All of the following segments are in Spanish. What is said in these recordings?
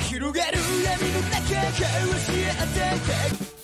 広がる闇の中交わし合ってた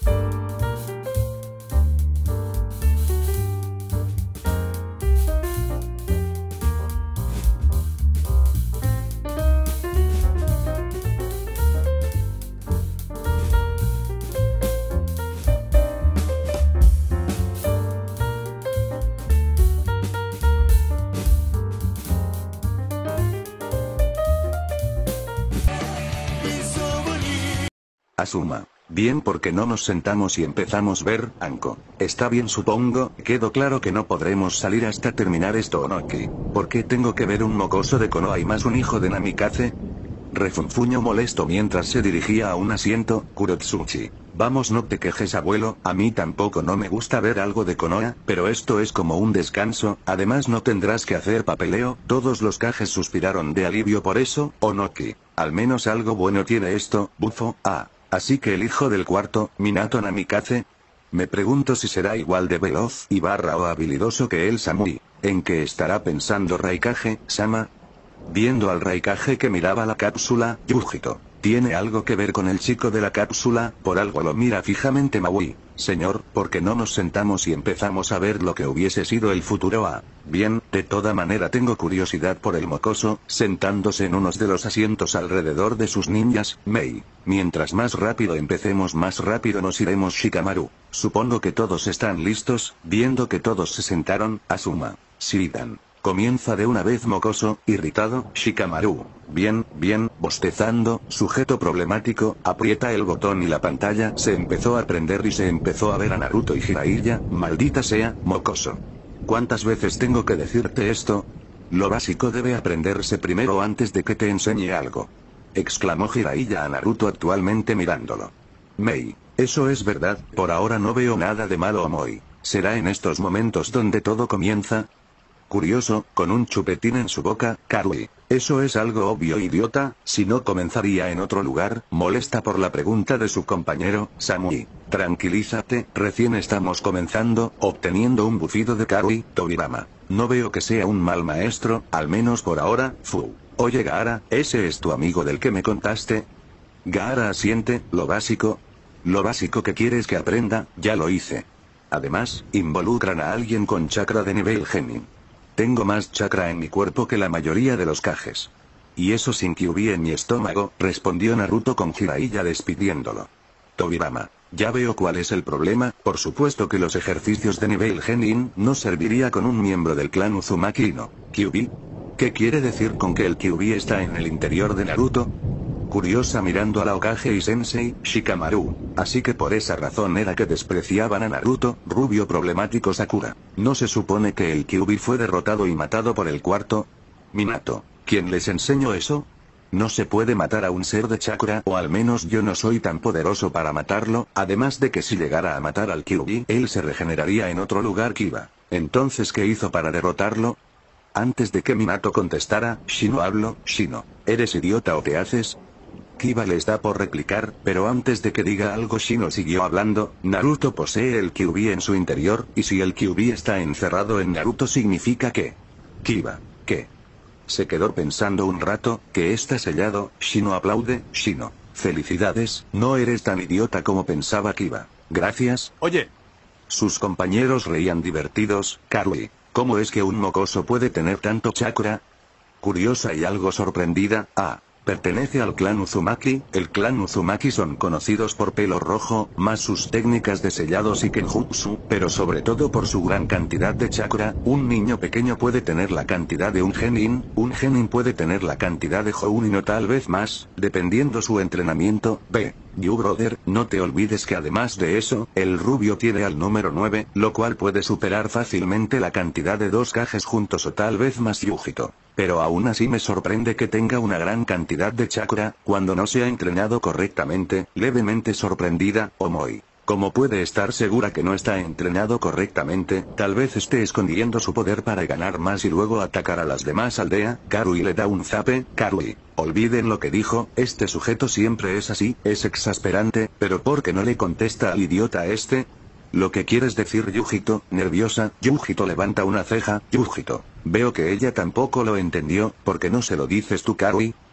Asuma. Bien, porque no nos sentamos y empezamos ver, Anko. Está bien, supongo. Quedó claro que no podremos salir hasta terminar esto, Onoki. ¿Por qué tengo que ver un mocoso de Konoha y más un hijo de Namikaze? Refunfuño molesto mientras se dirigía a un asiento. Kurotsuchi. Vamos, no te quejes, abuelo. A mí tampoco no me gusta ver algo de Konoha, pero esto es como un descanso. Además no tendrás que hacer papeleo. Todos los Kages suspiraron de alivio por eso, Onoki. Al menos algo bueno tiene esto, bufo. Así que el hijo del cuarto, Minato Namikaze. Me pregunto si será igual de veloz y barra o habilidoso que el Samui. ¿En qué estará pensando Raikage-sama? Viendo al Raikage que miraba la cápsula, Yujito. ¿Tiene algo que ver con el chico de la cápsula? Por algo lo mira fijamente Maui. Señor, ¿por qué no nos sentamos y empezamos a ver lo que hubiese sido el futuro? Bien, de toda manera tengo curiosidad por el mocoso, sentándose en unos de los asientos alrededor de sus ninjas, Mei. Mientras más rápido empecemos, más rápido nos iremos, Shikamaru. Supongo que todos están listos. Viendo que todos se sentaron, Asuma. Shiridan. Comienza de una vez mocoso, irritado, Shikamaru. Bien, bostezando, sujeto problemático, aprieta el botón y la pantalla se empezó a prender y se empezó a ver a Naruto y Jiraiya. Maldita sea, mocoso. ¿Cuántas veces tengo que decirte esto? Lo básico debe aprenderse primero antes de que te enseñe algo. Exclamó Jiraiya a Naruto actualmente mirándolo. Mei, eso es verdad, por ahora no veo nada de malo, Omoi. ¿Será en estos momentos donde todo comienza? Curioso, con un chupetín en su boca, Karui. Eso es algo obvio, idiota, si no comenzaría en otro lugar. Molesta por la pregunta de su compañero, Samui. Tranquilízate, recién estamos comenzando. Obteniendo un bufido de Karui, Tobirama. No veo que sea un mal maestro, al menos por ahora. Oye Gaara, ¿ese es tu amigo del que me contaste? Gaara asiente. Lo básico que quieres que aprenda, ya lo hice. Además, involucran a alguien con chakra de nivel genin. Tengo más chakra en mi cuerpo que la mayoría de los Kages. Y eso sin Kyuubi en mi estómago, respondió Naruto con Jiraiya despidiéndolo. Tobirama. Ya veo cuál es el problema. Por supuesto que los ejercicios de nivel genin no serviría con un miembro del clan Uzumaki no. ¿Kyuubi? ¿Qué quiere decir con que el Kyuubi está en el interior de Naruto? Curiosa mirando a la Hokage y Sensei, Shikamaru. Así que por esa razón era que despreciaban a Naruto, rubio problemático Sakura. ¿No se supone que el Kyuubi fue derrotado y matado por el cuarto? Minato. ¿Quién les enseñó eso? No se puede matar a un ser de chakra, o al menos yo no soy tan poderoso para matarlo, además de que si llegara a matar al Kyuubi, él se regeneraría en otro lugar Kiba. Entonces, ¿qué hizo para derrotarlo? Antes de que Minato contestara, Shino habló. Shino, ¿eres idiota o te haces? Kiba les da por replicar, pero antes de que diga algo Shino siguió hablando. Naruto posee el Kyuubi en su interior, y si el Kyuubi está encerrado en Naruto significa que... Kiba, ¿qué? Se quedó pensando un rato. Que está sellado. Shino aplaude. Shino, felicidades, no eres tan idiota como pensaba Kiba. Gracias. Oye. Sus compañeros reían divertidos. Karui, ¿cómo es que un mocoso puede tener tanto chakra? Curiosa y algo sorprendida. Pertenece al clan Uzumaki. El clan Uzumaki son conocidos por pelo rojo, más sus técnicas de sellados y kenjutsu, pero sobre todo por su gran cantidad de chakra. Un niño pequeño puede tener la cantidad de un genin puede tener la cantidad de jounin o tal vez más, dependiendo su entrenamiento. You brother, no te olvides que además de eso, el rubio tiene al número 9, lo cual puede superar fácilmente la cantidad de 2 Kages juntos o tal vez más, Yujito. Pero aún así me sorprende que tenga una gran cantidad de chakra, cuando no se ha entrenado correctamente. Levemente sorprendida, Omoi. ¿Cómo puede estar segura que no está entrenado correctamente? Tal vez esté escondiendo su poder para ganar más y luego atacar a las demás aldea. Karui le da un zape. Karui, olviden lo que dijo, este sujeto siempre es así, es exasperante, pero ¿por qué no le contesta al idiota este? ¿Lo que quieres decir, Yujito? Nerviosa, Yujito levanta una ceja. Yujito, veo que ella tampoco lo entendió. ¿Por qué no se lo dices tú, Karui?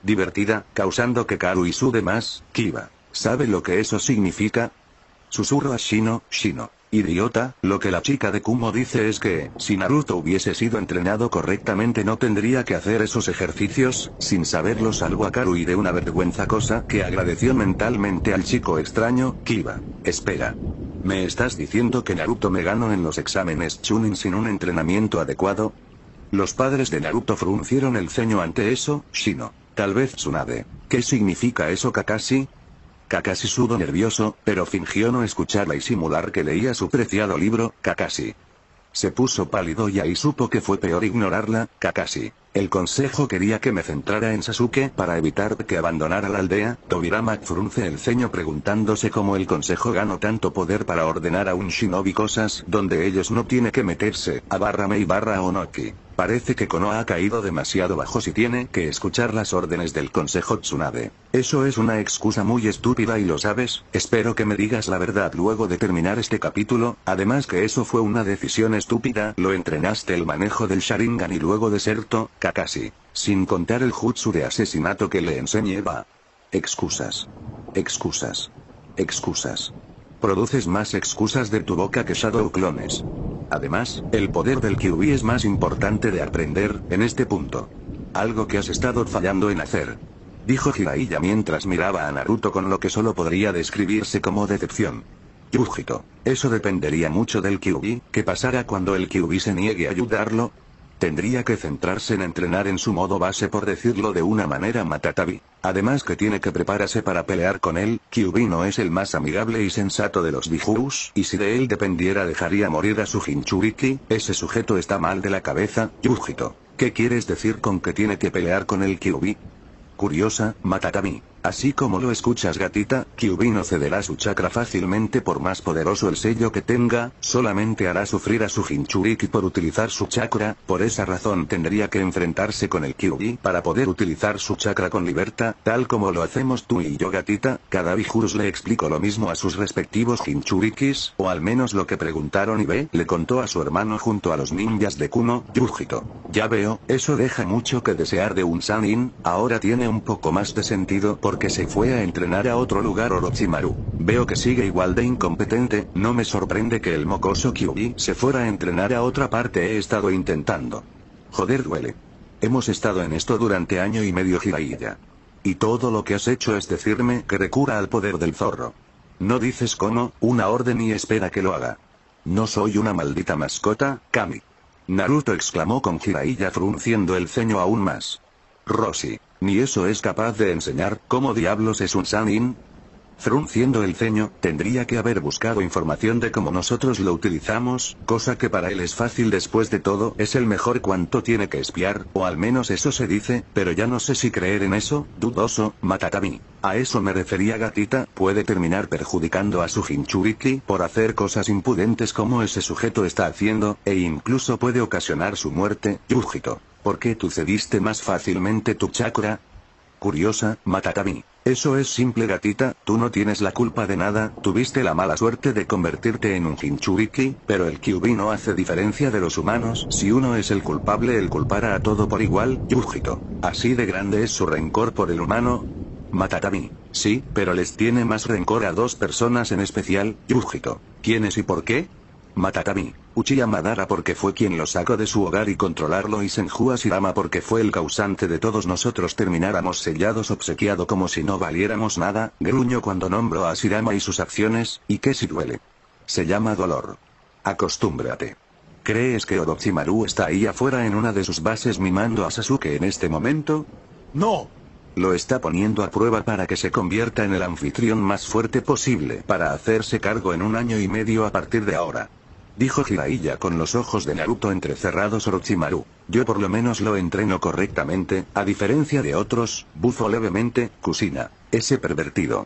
divertida, causando que Karu y sude más. Kiba, ¿sabe lo que eso significa? Susurro a Shino. Shino, idiota, lo que la chica de Kumo dice es que, si Naruto hubiese sido entrenado correctamente no tendría que hacer esos ejercicios. Sin saberlo salvo a Karui de una vergüenza, cosa que agradeció mentalmente al chico extraño. Kiba, espera. ¿Me estás diciendo que Naruto me ganó en los exámenes Chunin sin un entrenamiento adecuado? Los padres de Naruto fruncieron el ceño ante eso. Shino, tal vez Tsunade. ¿Qué significa eso, Kakashi? Kakashi sudó nervioso, pero fingió no escucharla y simular que leía su preciado libro. Kakashi se puso pálido y ahí supo que fue peor ignorarla. Kakashi, el consejo quería que me centrara en Sasuke para evitar que abandonara la aldea. Tobirama frunce el ceño preguntándose cómo el consejo ganó tanto poder para ordenar a un shinobi cosas donde ellos no tiene que meterse. /Mei/Onoki. Parece que Konoha ha caído demasiado bajo si tiene que escuchar las órdenes del consejo Tsunade. Eso es una excusa muy estúpida y lo sabes. Espero que me digas la verdad luego de terminar este capítulo. Además que eso fue una decisión estúpida. Lo entrenaste el manejo del Sharingan y luego deserto, Kakashi. Sin contar el jutsu de asesinato que le enseñé. Va. Excusas. Excusas. Excusas. Produces más excusas de tu boca que Shadow Clones. Además, el poder del Kyuubi es más importante de aprender, en este punto. Algo que has estado fallando en hacer. Dijo Jiraiya mientras miraba a Naruto con lo que solo podría describirse como decepción. Yujito, eso dependería mucho del Kyuubi. ¿Qué pasará cuando el Kyuubi se niegue a ayudarlo? Tendría que centrarse en entrenar en su modo base, por decirlo de una manera, Matatabi. Además que tiene que prepararse para pelear con él. Kyuubi no es el más amigable y sensato de los Bijous, y si de él dependiera dejaría morir a su Jinchuriki. Ese sujeto está mal de la cabeza. Yujito, ¿qué quieres decir con que tiene que pelear con el Kyuubi? Curiosa, Matatabi. Así como lo escuchas, gatita, Kyuubi no cederá su chakra fácilmente por más poderoso el sello que tenga, solamente hará sufrir a su Jinchuriki por utilizar su chakra. Por esa razón tendría que enfrentarse con el Kyuubi para poder utilizar su chakra con libertad, tal como lo hacemos tú y yo, gatita. Cada Bijurus le explicó lo mismo a sus respectivos Jinchurikis, o al menos lo que preguntaron, y B le contó a su hermano junto a los ninjas de Kuno. Yujito, ya veo, eso deja mucho que desear de un Sannin. Ahora tiene un poco más de sentido porque se fue a entrenar a otro lugar. Orochimaru, veo que sigue igual de incompetente. No me sorprende que el mocoso Kyuubi se fuera a entrenar a otra parte. He estado intentando. Joder, duele. Hemos estado en esto durante año y medio, Jiraiya. Y todo lo que has hecho es decirme que recurra al poder del zorro. No dices cómo, una orden y espera que lo haga. No soy una maldita mascota, Kami. Naruto exclamó con Jiraiya frunciendo el ceño aún más. Roshi, ¿ni eso es capaz de enseñar cómo diablos es un Sannin? Frunciendo el ceño, tendría que haber buscado información de cómo nosotros lo utilizamos, cosa que para él es fácil. Después de todo, es el mejor. ¿Cuánto tiene que espiar? O al menos eso se dice, pero ya no sé si creer en eso. Dudoso, Matatabi. A eso me refería, gatita. Puede terminar perjudicando a su Jinchuriki por hacer cosas impudentes como ese sujeto está haciendo, e incluso puede ocasionar su muerte. Yujito, ¿por qué tú cediste más fácilmente tu chakra? Curiosa, Matatabi. Eso es simple, gatita, tú no tienes la culpa de nada. Tuviste la mala suerte de convertirte en un Jinchuriki, pero el Kyuubi no hace diferencia de los humanos. Si uno es el culpable, él culpará a todo por igual. Yujito, ¿así de grande es su rencor por el humano? Matatabi, sí, pero les tiene más rencor a dos personas en especial. Yujito, ¿quiénes y por qué? Matatabi, Uchiha Madara porque fue quien lo sacó de su hogar y controlarlo, y Senju Hashirama porque fue el causante de todos nosotros termináramos sellados, obsequiado como si no valiéramos nada. Gruñó cuando nombró a Hashirama y sus acciones. ¿Y qué si duele? Se llama dolor. Acostúmbrate. ¿Crees que Orochimaru está ahí afuera en una de sus bases mimando a Sasuke en este momento? No. Lo está poniendo a prueba para que se convierta en el anfitrión más fuerte posible para hacerse cargo en un año y medio a partir de ahora. Dijo Jiraiya con los ojos de Naruto entrecerrados. Orochimaru, yo por lo menos lo entreno correctamente, a diferencia de otros. Bufó levemente. Kushina, ese pervertido.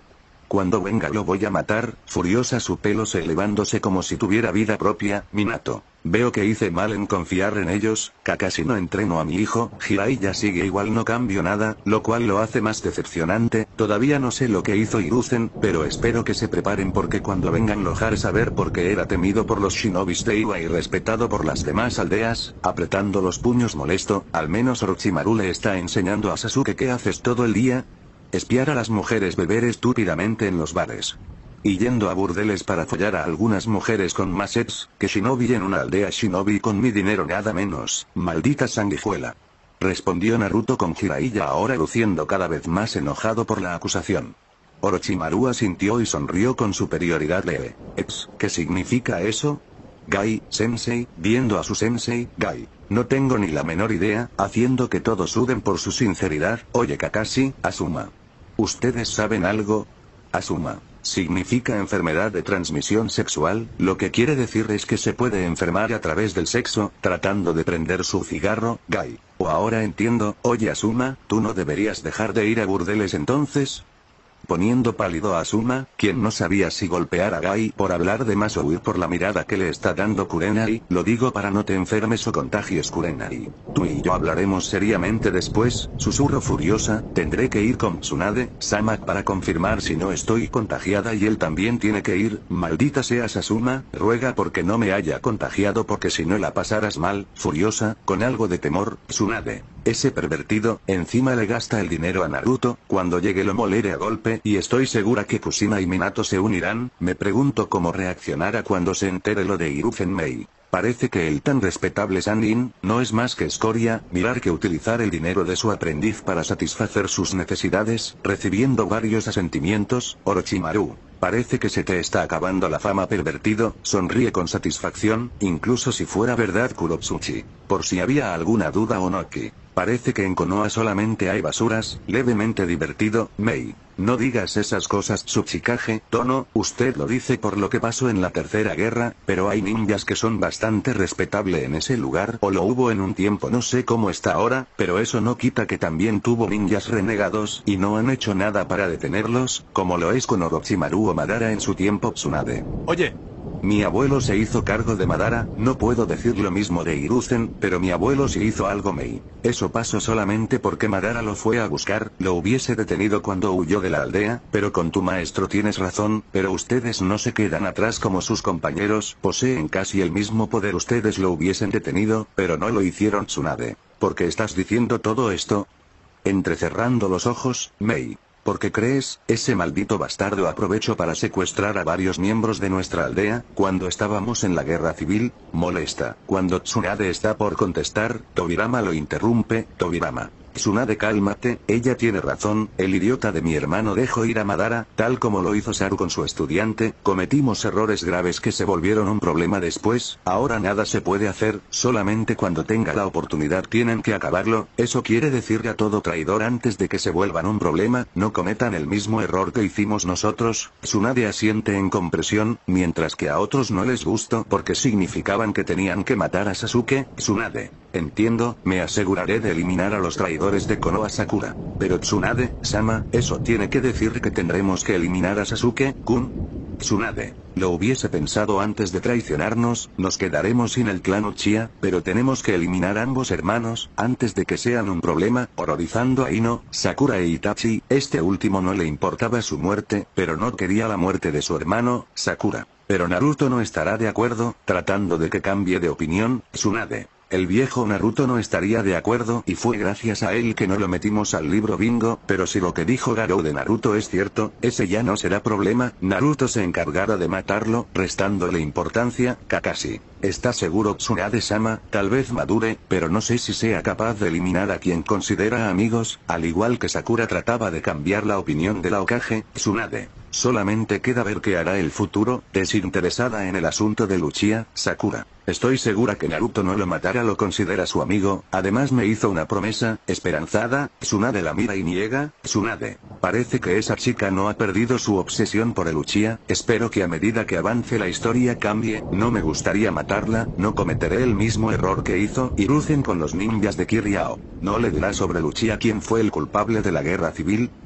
Cuando venga lo voy a matar, furiosa su pelo se elevándose como si tuviera vida propia. Minato. Veo que hice mal en confiar en ellos, Kakashi no entreno a mi hijo, Jiraiya sigue igual no cambio nada, lo cual lo hace más decepcionante, todavía no sé lo que hizo Hiruzen, pero espero que se preparen porque cuando vengan Lohar saber por qué era temido por los shinobis de Iwa y respetado por las demás aldeas, apretando los puños molesto, al menos Orochimaru le está enseñando a Sasuke qué haces todo el día. Espiar a las mujeres beber estúpidamente en los bares. Y yendo a burdeles para follar a algunas mujeres con más ex que shinobi en una aldea shinobi con mi dinero nada menos, maldita sanguijuela. Respondió Naruto con Jiraiya ahora luciendo cada vez más enojado por la acusación. Orochimaru asintió y sonrió con superioridad leve. ¿Qué significa eso? Gai, sensei, viendo a su sensei, Gai. No tengo ni la menor idea, haciendo que todos suden por su sinceridad. Oye Kakashi, Asuma. ¿Ustedes saben algo? Asuma. Significa enfermedad de transmisión sexual, lo que quiere decir es que se puede enfermar a través del sexo, tratando de prender su cigarro, Gai. O ahora entiendo, oye Asuma, ¿tú no deberías dejar de ir a burdeles entonces? Poniendo pálido a Asuma, quien no sabía si golpear a Gai por hablar de más o huir por la mirada que le está dando Kurenai, lo digo para no te enfermes o contagies Kurenai. Tú y yo hablaremos seriamente después, susurro furiosa, tendré que ir con Tsunade-sama para confirmar si no estoy contagiada y él también tiene que ir, maldita seas Asuma, ruega porque no me haya contagiado porque si no la pasarás mal, furiosa, con algo de temor, Tsunade. Ese pervertido, encima le gasta el dinero a Naruto, cuando llegue lo moleré a golpe, y estoy segura que Kushina y Minato se unirán, me pregunto cómo reaccionará cuando se entere lo de Hiruzen Mei. Parece que el tan respetable Sannin, no es más que escoria, mirar que utilizar el dinero de su aprendiz para satisfacer sus necesidades, recibiendo varios asentimientos, Orochimaru. Parece que se te está acabando la fama pervertido, sonríe con satisfacción, incluso si fuera verdad Kurotsuchi. Por si había alguna duda Onoki. Parece que en Konoha solamente hay basuras, levemente divertido, Mei. No digas esas cosas Tsuchikage, Tono, usted lo dice por lo que pasó en la tercera guerra, pero hay ninjas que son bastante respetable en ese lugar, o lo hubo en un tiempo no sé cómo está ahora, pero eso no quita que también tuvo ninjas renegados y no han hecho nada para detenerlos, como lo es con Orochimaru o Madara en su tiempo Tsunade. Oye. Mi abuelo se hizo cargo de Madara, no puedo decir lo mismo de Hiruzen, pero mi abuelo sí hizo algo Mei. Eso pasó solamente porque Madara lo fue a buscar, lo hubiese detenido cuando huyó de la aldea, pero con tu maestro tienes razón, pero ustedes no se quedan atrás como sus compañeros, poseen casi el mismo poder ustedes lo hubiesen detenido, pero no lo hicieron Tsunade. ¿Por qué estás diciendo todo esto? Entrecerrando los ojos, Mei. ¿Por qué crees? Ese maldito bastardo aprovechó para secuestrar a varios miembros de nuestra aldea, cuando estábamos en la guerra civil, molesta. Cuando Tsunade está por contestar, Tobirama lo interrumpe, Tobirama. Tsunade cálmate, ella tiene razón, el idiota de mi hermano dejó ir a Madara, tal como lo hizo Saru con su estudiante, cometimos errores graves que se volvieron un problema después, ahora nada se puede hacer, solamente cuando tenga la oportunidad tienen que acabarlo, eso quiere decir a todo traidor antes de que se vuelvan un problema, no cometan el mismo error que hicimos nosotros, Tsunade asiente en compresión, mientras que a otros no les gustó porque significaban que tenían que matar a Sasuke, Tsunade. Entiendo, me aseguraré de eliminar a los traidores de Konoha Sakura. Pero Tsunade-sama, eso tiene que decir que tendremos que eliminar a Sasuke-kun. Tsunade, lo hubiese pensado antes de traicionarnos, nos quedaremos sin el clan Uchiha, pero tenemos que eliminar a ambos hermanos, antes de que sean un problema, horrorizando a Ino, Sakura e Itachi, este último no le importaba su muerte, pero no quería la muerte de su hermano, Sakura. Pero Naruto no estará de acuerdo, tratando de que cambie de opinión, Tsunade. El viejo Naruto no estaría de acuerdo y fue gracias a él que no lo metimos al libro bingo, pero si lo que dijo Garou de Naruto es cierto, ese ya no será problema, Naruto se encargará de matarlo, restándole importancia, Kakashi. ¿Está seguro Tsunade-sama? Tal vez madure, pero no sé si sea capaz de eliminar a quien considera amigos, al igual que Sakura trataba de cambiar la opinión de la Hokage, Tsunade. Solamente queda ver qué hará el futuro, desinteresada en el asunto de Uchiha, Sakura. Estoy segura que Naruto no lo matará, lo considera su amigo, además me hizo una promesa, esperanzada, Tsunade la mira y niega, Tsunade. Parece que esa chica no ha perdido su obsesión por el Uchiha, espero que a medida que avance la historia cambie, no me gustaría matarla, no cometeré el mismo error que hizo Hiruzen con los ninjas de Kiryu. ¿No le dirá sobre el Uchiha quién fue el culpable de la guerra civil?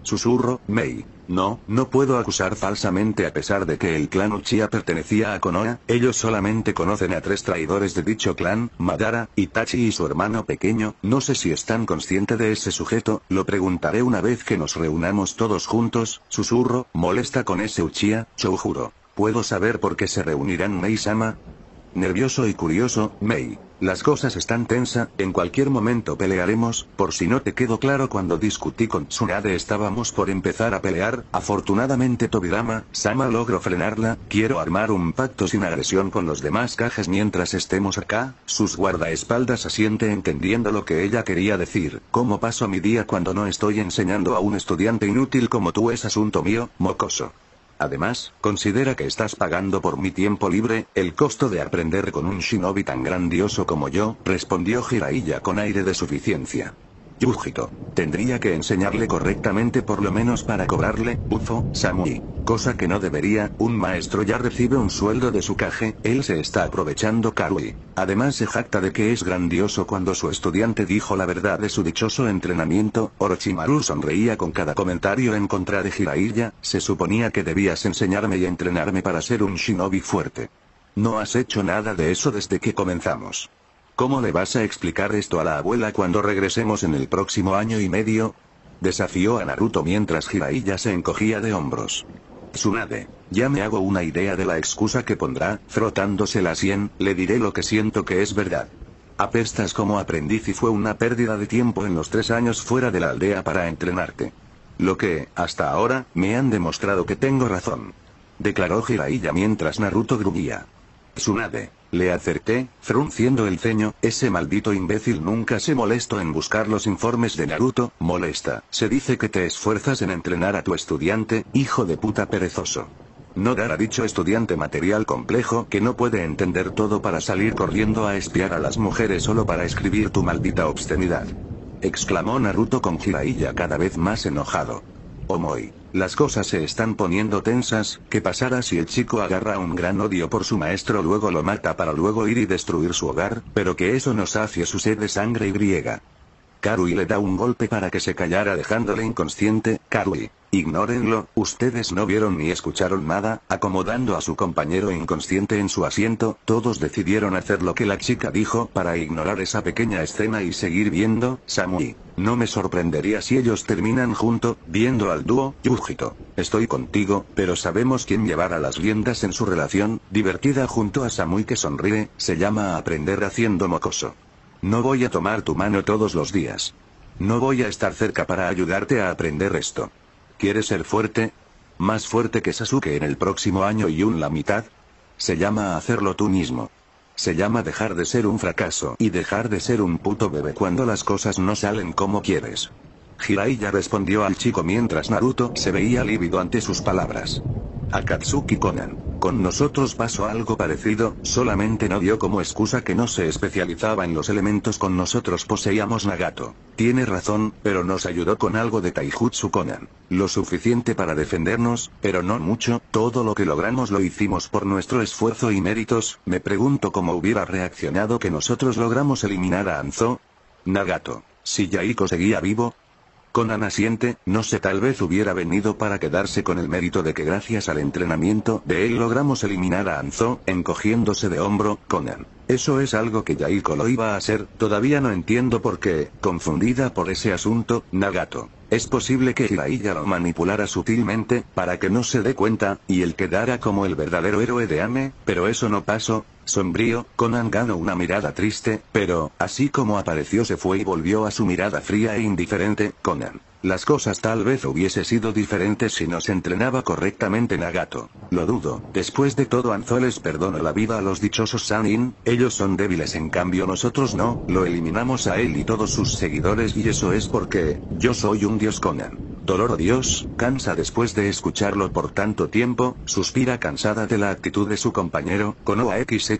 Susurro, Mei. No, no puedo acusar falsamente a pesar de que el clan Uchiha pertenecía a Konoha, ellos solamente conocen a 3 traidores de dicho clan, Madara, Itachi y su hermano pequeño, no sé si están conscientes de ese sujeto, lo preguntaré una vez que nos reunamos todos juntos, susurro, molesta con ese Uchiha, Choujuro. ¿Puedo saber por qué se reunirán Mei-sama? Nervioso y curioso, Mei. Las cosas están tensa, en cualquier momento pelearemos, por si no te quedó claro cuando discutí con Tsunade estábamos por empezar a pelear, afortunadamente Tobirama-sama logró frenarla, quiero armar un pacto sin agresión con los demás Kages mientras estemos acá, sus guardaespaldas asiente entendiendo lo que ella quería decir, ¿cómo paso mi día cuando no estoy enseñando a un estudiante inútil como tú es asunto mío, mocoso? Además, considera que estás pagando por mi tiempo libre, el costo de aprender con un shinobi tan grandioso como yo, respondió Jiraiya con aire de suficiencia. Yujito. Tendría que enseñarle correctamente por lo menos para cobrarle, bufo, Samui. Cosa que no debería, un maestro ya recibe un sueldo de su Kage, él se está aprovechando Karui. Además se jacta de que es grandioso cuando su estudiante dijo la verdad de su dichoso entrenamiento, Orochimaru sonreía con cada comentario en contra de Jiraiya, se suponía que debías enseñarme y entrenarme para ser un shinobi fuerte. No has hecho nada de eso desde que comenzamos. ¿Cómo le vas a explicar esto a la abuela cuando regresemos en el próximo año y medio? Desafió a Naruto mientras Jiraiya se encogía de hombros. Tsunade, ya me hago una idea de la excusa que pondrá, frotándose la sien, le diré lo que siento que es verdad. Apestas como aprendiz y fue una pérdida de tiempo en los 3 años fuera de la aldea para entrenarte. Lo que, hasta ahora, me han demostrado que tengo razón. Declaró Jiraiya mientras Naruto gruñía. Tsunade, le acerté, frunciendo el ceño, ese maldito imbécil nunca se molestó en buscar los informes de Naruto, molesta, se dice que te esfuerzas en entrenar a tu estudiante, hijo de puta perezoso. No dar a dicho estudiante material complejo que no puede entender todo para salir corriendo a espiar a las mujeres solo para escribir tu maldita obscenidad. Exclamó Naruto con Jiraiya cada vez más enojado. Omoi. Las cosas se están poniendo tensas, ¿qué pasará si el chico agarra un gran odio por su maestro luego lo mata para luego ir y destruir su hogar, pero que eso no sacie su sed de sangre y griega? Karui le da un golpe para que se callara dejándole inconsciente, Karui. Ignórenlo, ustedes no vieron ni escucharon nada, acomodando a su compañero inconsciente en su asiento, todos decidieron hacer lo que la chica dijo para ignorar esa pequeña escena y seguir viendo, Samui. No me sorprendería si ellos terminan junto, viendo al dúo, Yujito. Estoy contigo, pero sabemos quién llevará las riendas en su relación, divertida junto a Samui que sonríe, se llama aprender haciendo mocoso. No voy a tomar tu mano todos los días. No voy a estar cerca para ayudarte a aprender esto. ¿Quieres ser fuerte? ¿Más fuerte que Sasuke en el próximo año y la mitad? Se llama hacerlo tú mismo. Se llama dejar de ser un fracaso y dejar de ser un puto bebé cuando las cosas no salen como quieres. Jiraiya respondió al chico mientras Naruto se veía lívido ante sus palabras. Akatsuki Konan. Con nosotros pasó algo parecido, solamente no dio como excusa que no se especializaba en los elementos con nosotros poseíamos Nagato. Tiene razón, pero nos ayudó con algo de Taijutsu Konan. Lo suficiente para defendernos, pero no mucho, todo lo que logramos lo hicimos por nuestro esfuerzo y méritos, me pregunto cómo hubiera reaccionado que nosotros logramos eliminar a Anzo. Nagato. Si Yaiko seguía vivo. Konan asiente, no sé, tal vez hubiera venido para quedarse con el mérito de que gracias al entrenamiento de él logramos eliminar a Anzo, encogiéndose de hombro, Konan. Eso es algo que Yaiko lo iba a hacer, todavía no entiendo por qué, confundida por ese asunto, Nagato. Es posible que Jiraiya lo manipulara sutilmente, para que no se dé cuenta, y él quedara como el verdadero héroe de Ame, pero eso no pasó. Sombrío, Konan ganó una mirada triste, pero, así como apareció se fue y volvió a su mirada fría e indiferente, Konan. Las cosas tal vez hubiese sido diferentes si nos entrenaba correctamente Nagato. Lo dudo, después de todo Anzo les perdonó la vida a los dichosos Sannin, ellos son débiles en cambio nosotros no, lo eliminamos a él y todos sus seguidores y eso es porque, yo soy un dios Konan. Dolor, oh Dios, cansa después de escucharlo por tanto tiempo, suspira cansada de la actitud de su compañero, Konoha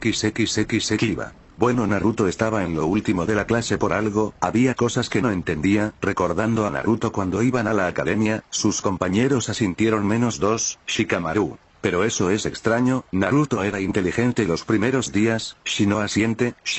XXXX Kiba. Bueno, Naruto estaba en lo último de la clase por algo, había cosas que no entendía, recordando a Naruto cuando iban a la academia, sus compañeros asintieron menos 2, Shikamaru. Pero eso es extraño, Naruto era inteligente los primeros días, Shino asiente, Shino.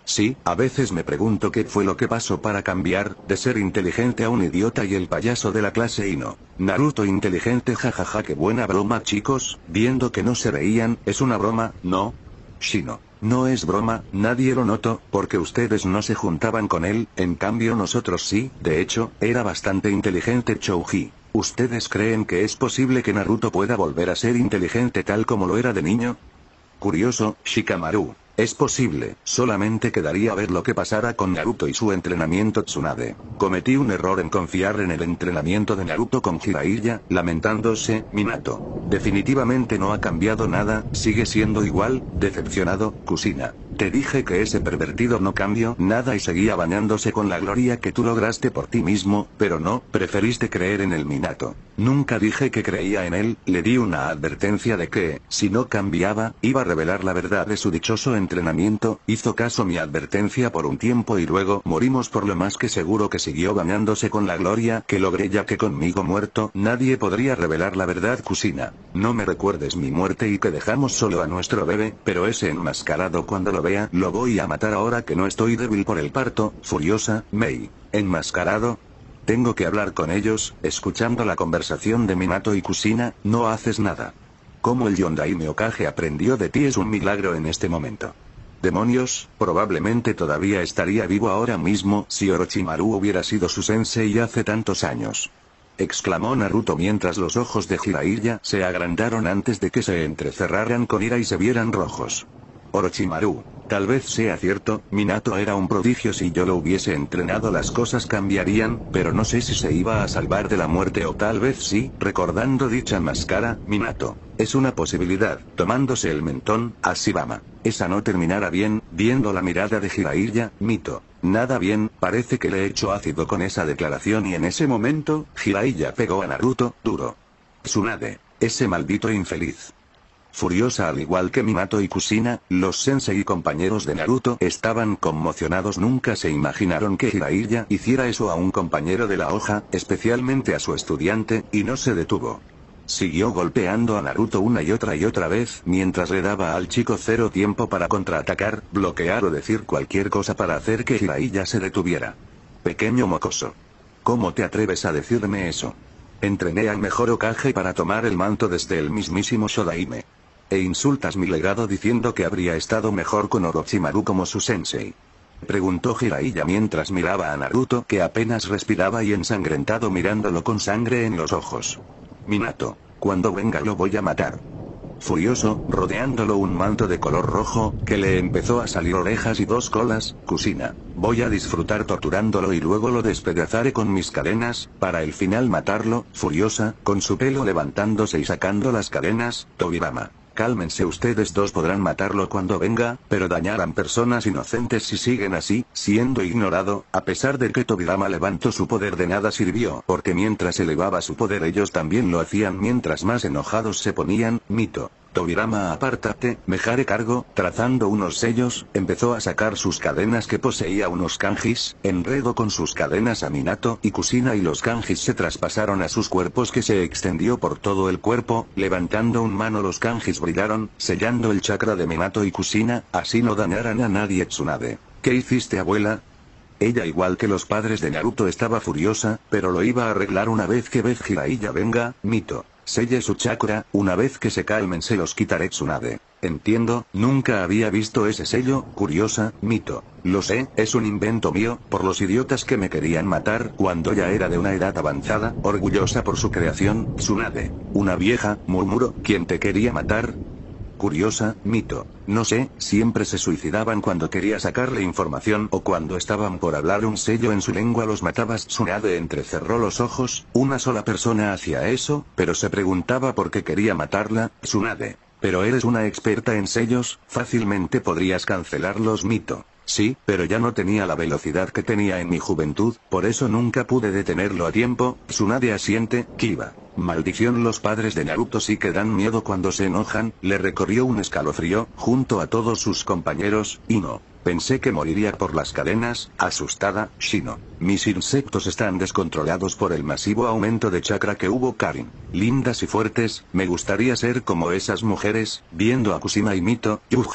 Sí, a veces me pregunto qué fue lo que pasó para cambiar, de ser inteligente a un idiota y el payaso de la clase y no. Naruto inteligente, jajaja, qué buena broma chicos, viendo que no se reían, ¿es una broma, no? Shino. No es broma, nadie lo notó, porque ustedes no se juntaban con él, en cambio nosotros sí, de hecho, era bastante inteligente Chouji. ¿Ustedes creen que es posible que Naruto pueda volver a ser inteligente tal como lo era de niño? Curioso, Shikamaru. Es posible, solamente quedaría ver lo que pasara con Naruto y su entrenamiento Tsunade. Cometí un error en confiar en el entrenamiento de Naruto con Jiraiya, lamentándose, Minato. Definitivamente no ha cambiado nada, sigue siendo igual, decepcionado, Kushina. Te dije que ese pervertido no cambió nada y seguía bañándose con la gloria que tú lograste por ti mismo, pero no, preferiste creer en el Minato. Nunca dije que creía en él, le di una advertencia de que, si no cambiaba, iba a revelar la verdad de su dichoso entrenamiento, hizo caso mi advertencia por un tiempo y luego morimos por lo más que seguro que siguió bañándose con la gloria que logré ya que conmigo muerto, nadie podría revelar la verdad Kushina. No me recuerdes mi muerte y que dejamos solo a nuestro bebé, pero ese enmascarado cuando lo vea, lo voy a matar ahora que no estoy débil por el parto, furiosa, Mei. ¿Enmascarado? Tengo que hablar con ellos, escuchando la conversación de Minato y Kushina, no haces nada. Cómo el Yondaime Hokage aprendió de ti es un milagro en este momento. Demonios, probablemente todavía estaría vivo ahora mismo si Orochimaru hubiera sido su sensei hace tantos años. Exclamó Naruto mientras los ojos de Jiraiya se agrandaron antes de que se entrecerraran con ira y se vieran rojos. Orochimaru, tal vez sea cierto, Minato era un prodigio, si yo lo hubiese entrenado las cosas cambiarían, pero no sé si se iba a salvar de la muerte o tal vez sí, recordando dicha máscara, Minato. Es una posibilidad, tomándose el mentón, Ashibama. Esa no terminará bien, viendo la mirada de Jiraiya, Mito. Nada bien, parece que le he hecho ácido con esa declaración y en ese momento, Jiraiya pegó a Naruto, duro. Tsunade, ese maldito infeliz. Furiosa al igual que Minato y Kushina, los sensei y compañeros de Naruto estaban conmocionados, nunca se imaginaron que Jiraiya hiciera eso a un compañero de la hoja, especialmente a su estudiante, y no se detuvo. Siguió golpeando a Naruto una y otra vez, mientras le daba al chico cero tiempo para contraatacar, bloquear o decir cualquier cosa para hacer que Jiraiya se detuviera. Pequeño mocoso. ¿Cómo te atreves a decirme eso? Entrené al mejor Hokage para tomar el manto desde el mismísimo Shodaime. E insultas mi legado diciendo que habría estado mejor con Orochimaru como su sensei. Preguntó Jiraiya mientras miraba a Naruto que apenas respiraba y ensangrentado mirándolo con sangre en los ojos. Minato, cuando venga lo voy a matar. Furioso, rodeándolo un manto de color rojo, que le empezó a salir orejas y dos colas, Kushina. Voy a disfrutar torturándolo y luego lo despedazaré con mis cadenas, para el final matarlo, furiosa, con su pelo levantándose y sacando las cadenas, Tobirama. Cálmense, ustedes dos podrán matarlo cuando venga, pero dañarán personas inocentes si siguen así, siendo ignorado, a pesar de que Tobirama levantó su poder de nada sirvió, porque mientras elevaba su poder ellos también lo hacían mientras más enojados se ponían, Mito. Tobirama, apártate, me haré cargo, trazando unos sellos, empezó a sacar sus cadenas que poseía unos kanjis, enredó con sus cadenas a Minato y Kushina y los kanjis se traspasaron a sus cuerpos que se extendió por todo el cuerpo, levantando un mano los kanjis brillaron, sellando el chakra de Minato y Kushina, así no dañaran a nadie. Tsunade. ¿Qué hiciste, abuela? Ella, igual que los padres de Naruto, estaba furiosa, pero lo iba a arreglar una vez que Jiraiya venga, Mito. Selle su chakra, una vez que se calmen se los quitaré. Tsunade. Entiendo, nunca había visto ese sello, curiosa, Mito. Lo sé, es un invento mío, por los idiotas que me querían matar cuando ya era de una edad avanzada, orgullosa por su creación, Tsunade. Una vieja, murmuró, ¿quién te quería matar? Curiosa, Mito. No sé, siempre se suicidaban cuando quería sacarle información o cuando estaban por hablar un sello en su lengua los matabas. Tsunade entrecerró los ojos, una sola persona hacía eso, pero se preguntaba por qué quería matarla. Tsunade. Pero eres una experta en sellos, fácilmente podrías cancelarlos. Mito. Sí, pero ya no tenía la velocidad que tenía en mi juventud, por eso nunca pude detenerlo a tiempo. Tsunade asiente, Kiba. Maldición, los padres de Naruto sí que dan miedo cuando se enojan, le recorrió un escalofrío, junto a todos sus compañeros, y no. Pensé que moriría por las cadenas, asustada, Shino. Mis insectos están descontrolados por el masivo aumento de chakra que hubo. Karin. Lindas y fuertes, me gustaría ser como esas mujeres, viendo a Kushina y Mito, Yujito.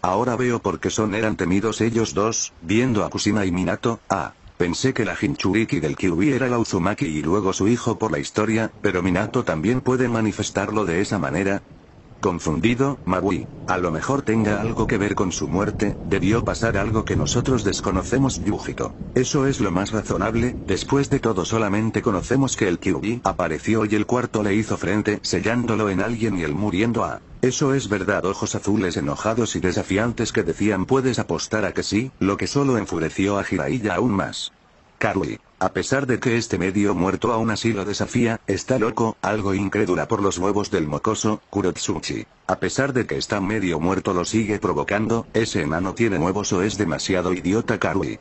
Ahora veo por qué eran temidos ellos dos, viendo a Kushina y Minato. Pensé que la Jinchuriki del Kyuubi era la Uzumaki y luego su hijo por la historia, pero Minato también puede manifestarlo de esa manera. Confundido, Maui. A lo mejor tenga algo que ver con su muerte, debió pasar algo que nosotros desconocemos, Yujito. Eso es lo más razonable, después de todo solamente conocemos que el Kyuubi apareció y el cuarto le hizo frente sellándolo en alguien y él muriendo. Eso es verdad. Ojos azules enojados y desafiantes que decían ¿puedes apostar a que sí? Lo que solo enfureció a Jiraiya aún más. Karui. A pesar de que esté medio muerto aún así lo desafía, está loco, algo incrédula por los huevos del mocoso, Kurotsuchi. A pesar de que está medio muerto lo sigue provocando, ese enano tiene huevos o es demasiado idiota Karui.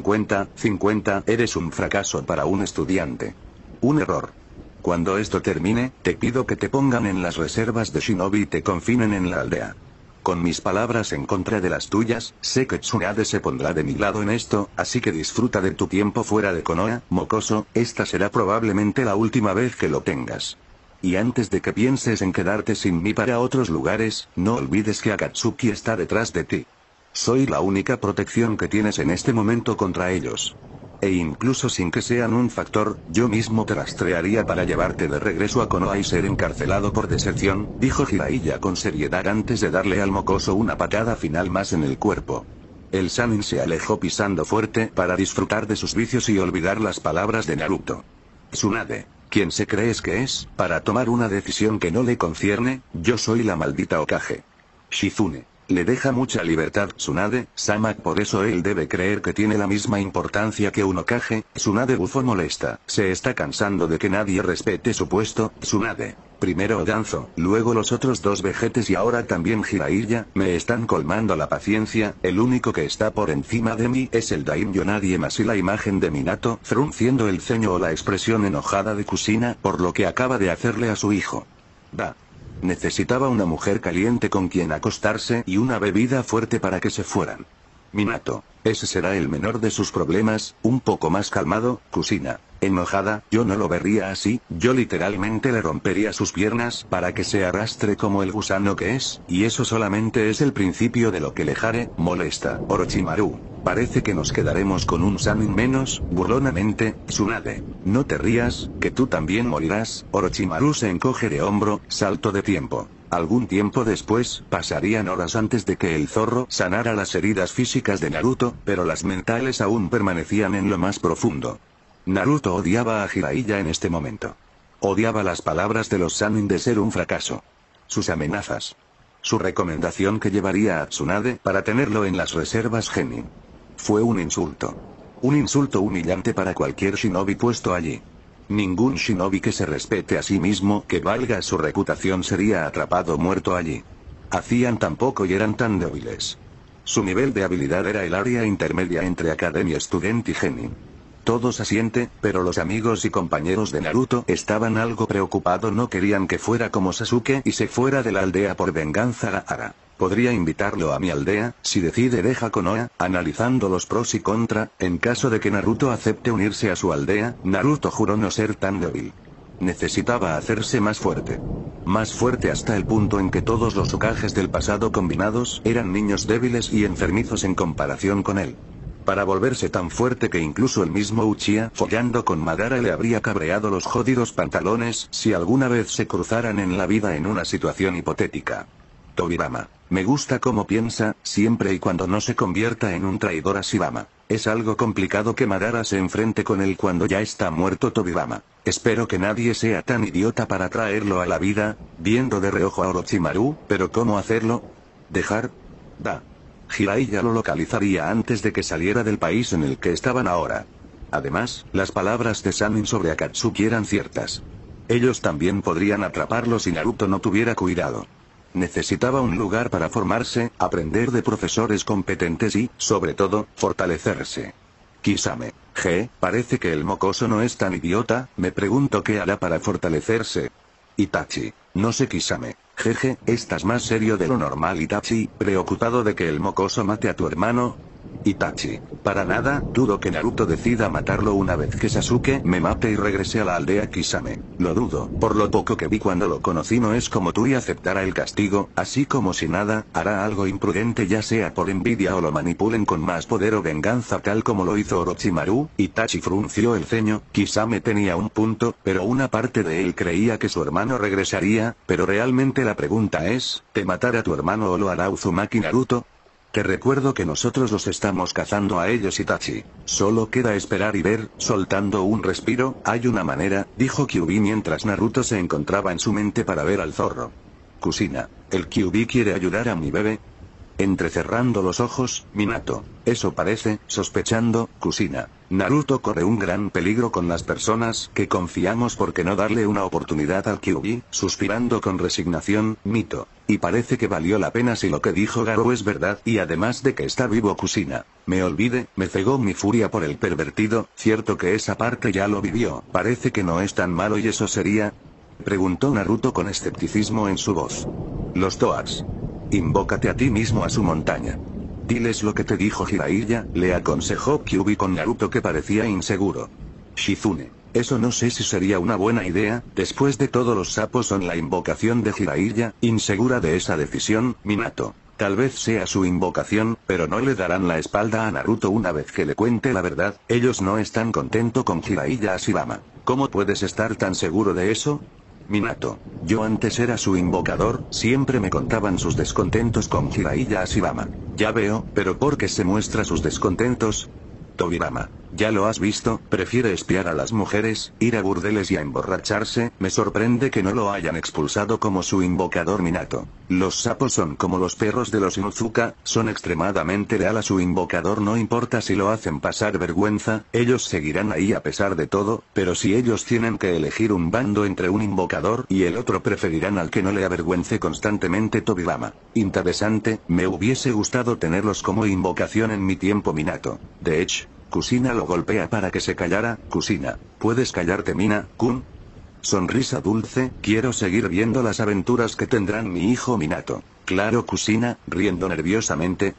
50-50, eres un fracaso para un estudiante. Un error. Cuando esto termine, te pido que te pongan en las reservas de Shinobi y te confinen en la aldea. Con mis palabras en contra de las tuyas, sé que Tsunade se pondrá de mi lado en esto, así que disfruta de tu tiempo fuera de Konoha, mocoso, esta será probablemente la última vez que lo tengas. Y antes de que pienses en quedarte sin mí para otros lugares, no olvides que Akatsuki está detrás de ti. Soy la única protección que tienes en este momento contra ellos. E incluso sin que sean un factor, yo mismo te rastrearía para llevarte de regreso a Konoha y ser encarcelado por deserción, dijo Jiraiya con seriedad antes de darle al mocoso una patada final más en el cuerpo. El Sannin se alejó pisando fuerte para disfrutar de sus vicios y olvidar las palabras de Naruto. Tsunade, ¿quién se crees que es, para tomar una decisión que no le concierne? Yo soy la maldita Hokage. Shizune. Le deja mucha libertad Tsunade-sama, por eso él debe creer que tiene la misma importancia que un Hokage. Tsunade bufo molesta. Se está cansando de que nadie respete su puesto. Tsunade. Primero Danzo, luego los otros dos vejetes y ahora también Jiraiya, me están colmando la paciencia, el único que está por encima de mí es el Daimyo nadie más y la imagen de Minato, frunciendo el ceño o la expresión enojada de Kushina por lo que acaba de hacerle a su hijo. Necesitaba una mujer caliente con quien acostarse y una bebida fuerte para que se fueran. Minato, ese será el menor de sus problemas, un poco más calmado, Kushina. Enojada, yo no lo vería así, yo literalmente le rompería sus piernas para que se arrastre como el gusano que es, y eso solamente es el principio de lo que le jare, molesta. Orochimaru, parece que nos quedaremos con un Sannin menos, burlonamente. Tsunade, no te rías, que tú también morirás. Orochimaru se encoge de hombro, salto de tiempo. Algún tiempo después, pasarían horas antes de que el zorro sanara las heridas físicas de Naruto, pero las mentales aún permanecían en lo más profundo. Naruto odiaba a Jiraiya en este momento. Odiaba las palabras de los Sannin de ser un fracaso. Sus amenazas. Su recomendación que llevaría a Tsunade para tenerlo en las reservas Genin. Fue un insulto. Un insulto humillante para cualquier shinobi puesto allí. Ningún shinobi que se respete a sí mismo que valga su reputación sería atrapado muerto allí. Hacían tan poco y eran tan débiles. Su nivel de habilidad era el área intermedia entre Academia Student y Genin. Todos asiente, pero los amigos y compañeros de Naruto estaban algo preocupados, no querían que fuera como Sasuke y se fuera de la aldea por venganza. Gaara. Podría invitarlo a mi aldea, si decide deja Konoha, analizando los pros y contra, en caso de que Naruto acepte unirse a su aldea. Naruto juró no ser tan débil. Necesitaba hacerse más fuerte. Más fuerte hasta el punto en que todos los Hokages del pasado combinados eran niños débiles y enfermizos en comparación con él. Para volverse tan fuerte que incluso el mismo Uchiha follando con Madara le habría cabreado los jodidos pantalones si alguna vez se cruzaran en la vida en una situación hipotética. Tobirama. Me gusta cómo piensa, siempre y cuando no se convierta en un traidor a Shibama. Es algo complicado que Madara se enfrente con él cuando ya está muerto Tobirama. Espero que nadie sea tan idiota para traerlo a la vida, viendo de reojo a Orochimaru, pero ¿cómo hacerlo? ¿Dejar? Jiraiya lo localizaría antes de que saliera del país en el que estaban ahora. Además, las palabras de Sannin sobre Akatsuki eran ciertas. Ellos también podrían atraparlo si Naruto no tuviera cuidado. Necesitaba un lugar para formarse, aprender de profesores competentes y, sobre todo, fortalecerse. Kisame. Parece que el mocoso no es tan idiota, me pregunto qué hará para fortalecerse. Itachi. No sé Kisame. Estás más serio de lo normal Itachi, preocupado de que el mocoso mate a tu hermano. Itachi. Para nada, dudo que Naruto decida matarlo una vez que Sasuke me mate y regrese a la aldea Kisame. Lo dudo, por lo poco que vi cuando lo conocí no es como tú y aceptará el castigo, así como si nada, hará algo imprudente ya sea por envidia o lo manipulen con más poder o venganza tal como lo hizo Orochimaru. Itachi frunció el ceño, Kisame tenía un punto, pero una parte de él creía que su hermano regresaría, pero realmente la pregunta es, ¿te matará tu hermano o lo hará Uzumaki Naruto? Te recuerdo que nosotros los estamos cazando a ellos Itachi. Solo queda esperar y ver. Soltando un respiro, hay una manera, dijo Kyuubi mientras Naruto se encontraba en su mente para ver al zorro. Kusina, ¿el Kyuubi quiere ayudar a mi bebé? Entrecerrando los ojos, Minato. Eso parece, sospechando, Kusina. Naruto corre un gran peligro con las personas que confiamos por qué no darle una oportunidad al Kyuubi, suspirando con resignación, Mito. Y parece que valió la pena si lo que dijo Garou es verdad y además de que está vivo Kusina. Me olvidé, me cegó mi furia por el pervertido, cierto que esa parte ya lo vivió, parece que no es tan malo y eso sería... Preguntó Naruto con escepticismo en su voz. Los Toads. Invócate a ti mismo a su montaña. Diles lo que te dijo Jiraiya, le aconsejó Kyuubi con Naruto que parecía inseguro. Shizune. Eso no sé si sería una buena idea, después de todo los sapos son la invocación de Jiraiya, insegura de esa decisión, Minato. Tal vez sea su invocación, pero no le darán la espalda a Naruto una vez que le cuente la verdad, ellos no están contentos con Jiraiya Ashirama. ¿Cómo puedes estar tan seguro de eso? Minato, yo antes era su invocador, siempre me contaban sus descontentos con Jiraiya Ashirama. Ya veo, pero ¿por qué se muestra sus descontentos? Tobirama, ya lo has visto, prefiere espiar a las mujeres, ir a burdeles y a emborracharse, me sorprende que no lo hayan expulsado como su invocador Minato. Los sapos son como los perros de los Inuzuka, son extremadamente leal a su invocador no importa si lo hacen pasar vergüenza, ellos seguirán ahí a pesar de todo, pero si ellos tienen que elegir un bando entre un invocador y el otro preferirán al que no le avergüence constantemente Tobirama. Interesante, me hubiese gustado tenerlos como invocación en mi tiempo Minato. De hecho, Kusina lo golpea para que se callara. Kusina, ¿puedes callarte Mina-kun? Sonrisa dulce, quiero seguir viendo las aventuras que tendrán mi hijo Minato. Claro Kusina, riendo nerviosamente,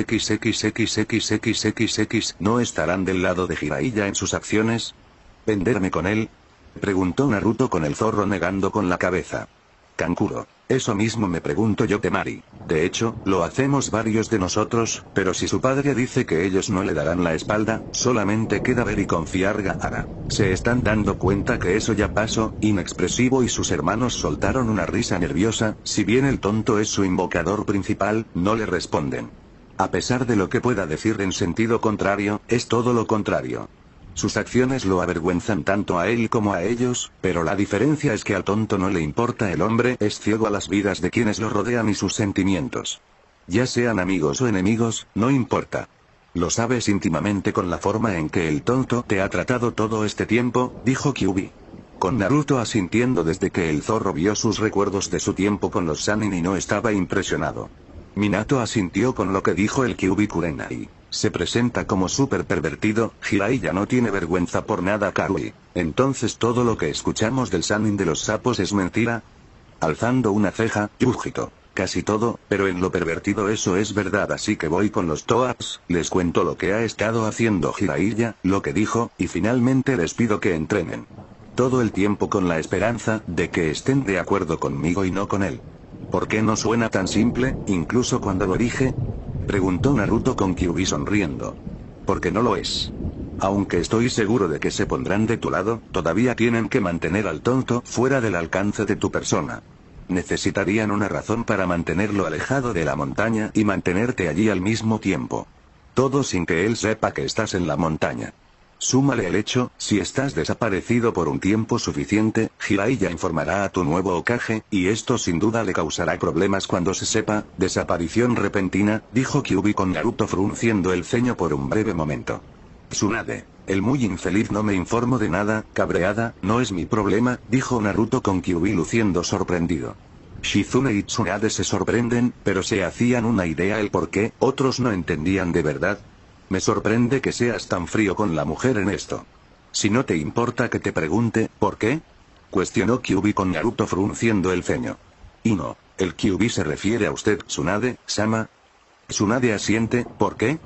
XXXXXXX, ¿no estarán del lado de Jiraiya en sus acciones? ¿Venderme con él? Preguntó Naruto con el zorro negando con la cabeza. Kankuro. Eso mismo me pregunto yo Temari. De hecho, lo hacemos varios de nosotros, pero si su padre dice que ellos no le darán la espalda, solamente queda ver y confiar Gaara. Se están dando cuenta que eso ya pasó, inexpresivo y sus hermanos soltaron una risa nerviosa, si bien el tonto es su invocador principal, no le responden. A pesar de lo que pueda decir en sentido contrario, es todo lo contrario. Sus acciones lo avergüenzan tanto a él como a ellos, pero la diferencia es que al tonto no le importa el hombre, es ciego a las vidas de quienes lo rodean y sus sentimientos. Ya sean amigos o enemigos, no importa. Lo sabes íntimamente con la forma en que el tonto te ha tratado todo este tiempo, dijo Kyuubi. Con Naruto asintiendo desde que el zorro vio sus recuerdos de su tiempo con los Sannin y no estaba impresionado. Minato asintió con lo que dijo el Kyuubi Kurenai. Se presenta como súper pervertido, Jiraiya no tiene vergüenza por nada Karui. Entonces todo lo que escuchamos del Sannin de los sapos es mentira. Alzando una ceja, Yujito. Casi todo, pero en lo pervertido eso es verdad así que voy con los Toads, les cuento lo que ha estado haciendo Jiraiya, lo que dijo, y finalmente les pido que entrenen. Todo el tiempo con la esperanza de que estén de acuerdo conmigo y no con él. ¿Por qué no suena tan simple, incluso cuando lo dije? Preguntó Naruto con Kyuubi sonriendo. Porque no lo es. Aunque estoy seguro de que se pondrán de tu lado, todavía tienen que mantener al tonto fuera del alcance de tu persona. Necesitarían una razón para mantenerlo alejado de la montaña y mantenerte allí al mismo tiempo. Todo sin que él sepa que estás en la montaña. Súmale el hecho, si estás desaparecido por un tiempo suficiente, Jiraiya informará a tu nuevo Hokage, y esto sin duda le causará problemas cuando se sepa. Desaparición repentina, dijo Kyuubi con Naruto frunciendo el ceño por un breve momento. Tsunade. El muy infeliz no me informó de nada, cabreada, no es mi problema, dijo Naruto con Kyuubi luciendo sorprendido. Shizune y Tsunade se sorprenden, pero se hacían una idea el por qué, otros no entendían de verdad. Me sorprende que seas tan frío con la mujer en esto. Si no te importa que te pregunte, ¿por qué? Cuestionó Kyuubi con Naruto frunciendo el ceño. Y no, el Kyuubi se refiere a usted, Tsunade, Sama. Tsunade asiente, ¿por qué?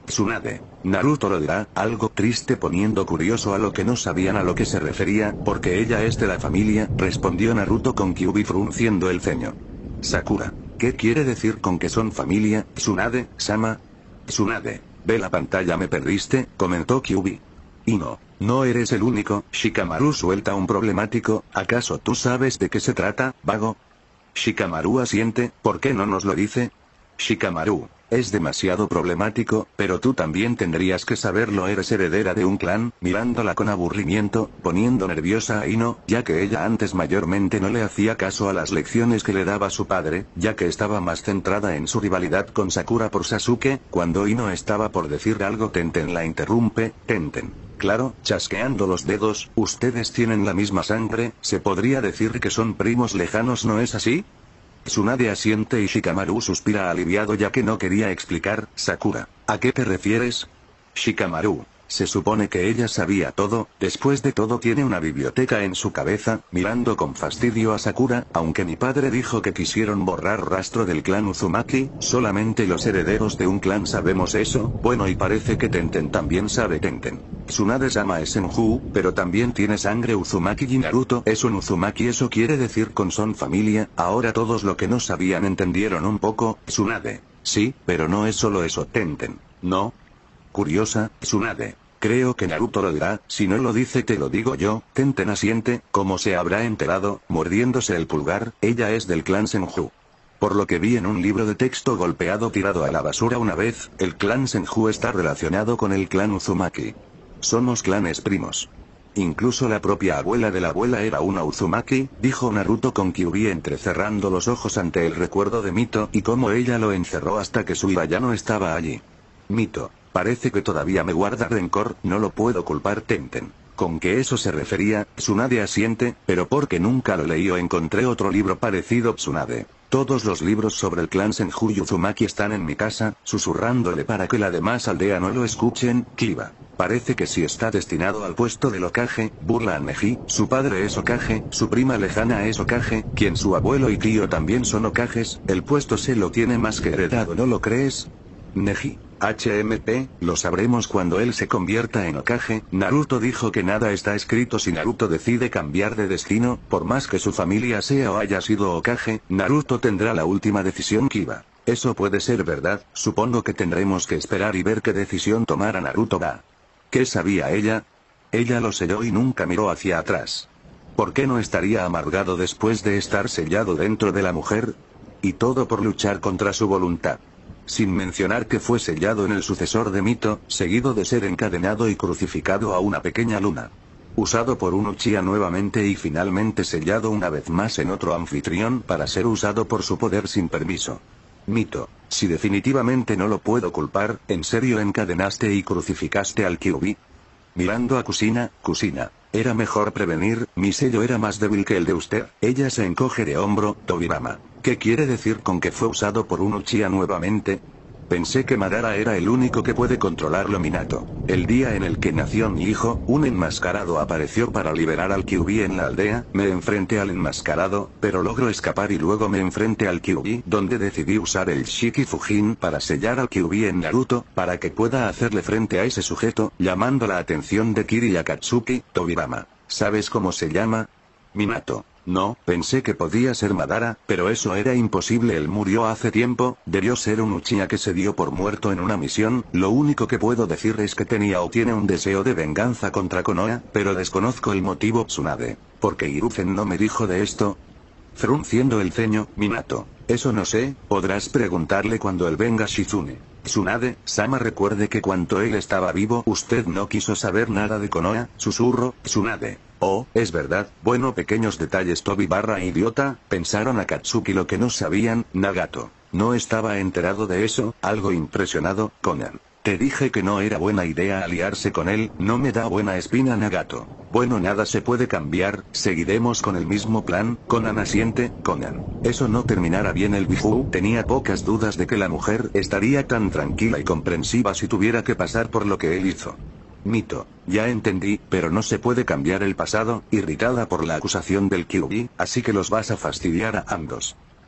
Tsunade. Naruto lo dirá, algo triste poniendo curioso a lo que no sabían a lo que se refería, porque ella es de la familia, respondió Naruto con Kyuubi frunciendo el ceño. Sakura. ¿Qué quiere decir con que son familia, Tsunade-sama? Tsunade. Ve la pantalla, me perdiste, comentó Kyuubi. Y no eres el único. Shikamaru suelta un problemático, ¿acaso tú sabes de qué se trata, vago? Shikamaru asiente, ¿por qué no nos lo dice? Shikamaru. Es demasiado problemático, pero tú también tendrías que saberlo, eres heredera de un clan, mirándola con aburrimiento, poniendo nerviosa a Ino, ya que ella antes mayormente no le hacía caso a las lecciones que le daba su padre, ya que estaba más centrada en su rivalidad con Sakura por Sasuke. Cuando Ino estaba por decir algo, Tenten la interrumpe. Tenten. Claro, chasqueando los dedos, ustedes tienen la misma sangre, se podría decir que son primos lejanos, ¿no es así? Tsunade asiente y Shikamaru suspira aliviado ya que no quería explicar. Sakura, ¿a qué te refieres? Shikamaru. Se supone que ella sabía todo, después de todo tiene una biblioteca en su cabeza, mirando con fastidio a Sakura, aunque mi padre dijo que quisieron borrar rastro del clan Uzumaki, solamente los herederos de un clan sabemos eso, bueno y parece que Tenten también sabe. Tenten. Tsunade-sama es Senju, pero también tiene sangre Uzumaki y Naruto es un Uzumaki, eso quiere decir con son familia, ahora todos lo que no sabían entendieron un poco. Tsunade. Sí, pero no es solo eso. Tenten. No. Curiosa, Tsunade. Creo que Naruto lo dirá, si no lo dice te lo digo yo. Tenten asiente, ¿cómo se habrá enterado? Mordiéndose el pulgar, ella es del clan Senju. Por lo que vi en un libro de texto golpeado tirado a la basura una vez, el clan Senju está relacionado con el clan Uzumaki. Somos clanes primos. Incluso la propia abuela de la abuela era una Uzumaki, dijo Naruto con Kyuubi entrecerrando los ojos ante el recuerdo de Mito y cómo ella lo encerró hasta que su ira ya no estaba allí. Mito. Parece que todavía me guarda rencor, no lo puedo culpar. Tenten. ¿Con qué eso se refería? Tsunade asiente, pero porque nunca lo leí o encontré otro libro parecido. Tsunade. Todos los libros sobre el clan Senju y Uzumaki están en mi casa, susurrándole para que la demás aldea no lo escuchen. Kiba. Parece que si está destinado al puesto del Hokage, burla a Neji, su padre es Hokage, su prima lejana es Hokage, quien su abuelo y tío también son Hokages, el puesto se lo tiene más que heredado, ¿no lo crees? Neji. HMP, lo sabremos cuando él se convierta en Hokage. Naruto dijo que nada está escrito. Si Naruto decide cambiar de destino, por más que su familia sea o haya sido Hokage, Naruto tendrá la última decisión. Kiba. Eso puede ser verdad, supongo que tendremos que esperar y ver qué decisión tomará Naruto. Va. ¿Qué sabía ella? Ella lo selló y nunca miró hacia atrás. ¿Por qué no estaría amargado después de estar sellado dentro de la mujer? Y todo por luchar contra su voluntad. Sin mencionar que fue sellado en el sucesor de Mito, seguido de ser encadenado y crucificado a una pequeña luna. Usado por un Uchiha nuevamente y finalmente sellado una vez más en otro anfitrión para ser usado por su poder sin permiso. Mito, si definitivamente no lo puedo culpar, ¿en serio encadenaste y crucificaste al Kyuubi? Mirando a Kusina, era mejor prevenir, mi sello era más débil que el de usted. Ella se encoge de hombro. Tobirama. ¿Qué quiere decir con que fue usado por un Uchiha nuevamente? Pensé que Madara era el único que puede controlarlo. Minato. El día en el que nació mi hijo, un enmascarado apareció para liberar al Kyuubi en la aldea, me enfrenté al enmascarado, pero logró escapar y luego me enfrenté al Kyuubi, donde decidí usar el Shiki Fujin para sellar al Kyuubi en Naruto, para que pueda hacerle frente a ese sujeto, llamando la atención de Kiri y Akatsuki. Tobirama. ¿Sabes cómo se llama? Minato. No, pensé que podía ser Madara, pero eso era imposible, él murió hace tiempo, debió ser un Uchiha que se dio por muerto en una misión, lo único que puedo decir es que tenía o tiene un deseo de venganza contra Konoha, pero desconozco el motivo. Tsunade. ¿Por qué Hiruzen no me dijo de esto? Frunciendo el ceño, Minato. Eso no sé, podrás preguntarle cuando él venga. Shizune. Tsunade-sama, recuerde que cuando él estaba vivo usted no quiso saber nada de Konoha, susurro. Tsunade. Oh, es verdad, bueno, pequeños detalles. Idiota, pensaron Akatsuki lo que no sabían. Nagato. No estaba enterado de eso, algo impresionado. Konan. Te dije que no era buena idea aliarse con él, no me da buena espina. Nagato. Bueno, nada se puede cambiar, seguiremos con el mismo plan. Konan asiente. Konan. Eso no terminará bien. El Biju tenía pocas dudas de que la mujer estaría tan tranquila y comprensiva si tuviera que pasar por lo que él hizo. Mito. Ya entendí, pero no se puede cambiar el pasado, irritada por la acusación del Kyuubi, así que los vas a fastidiar a ambos.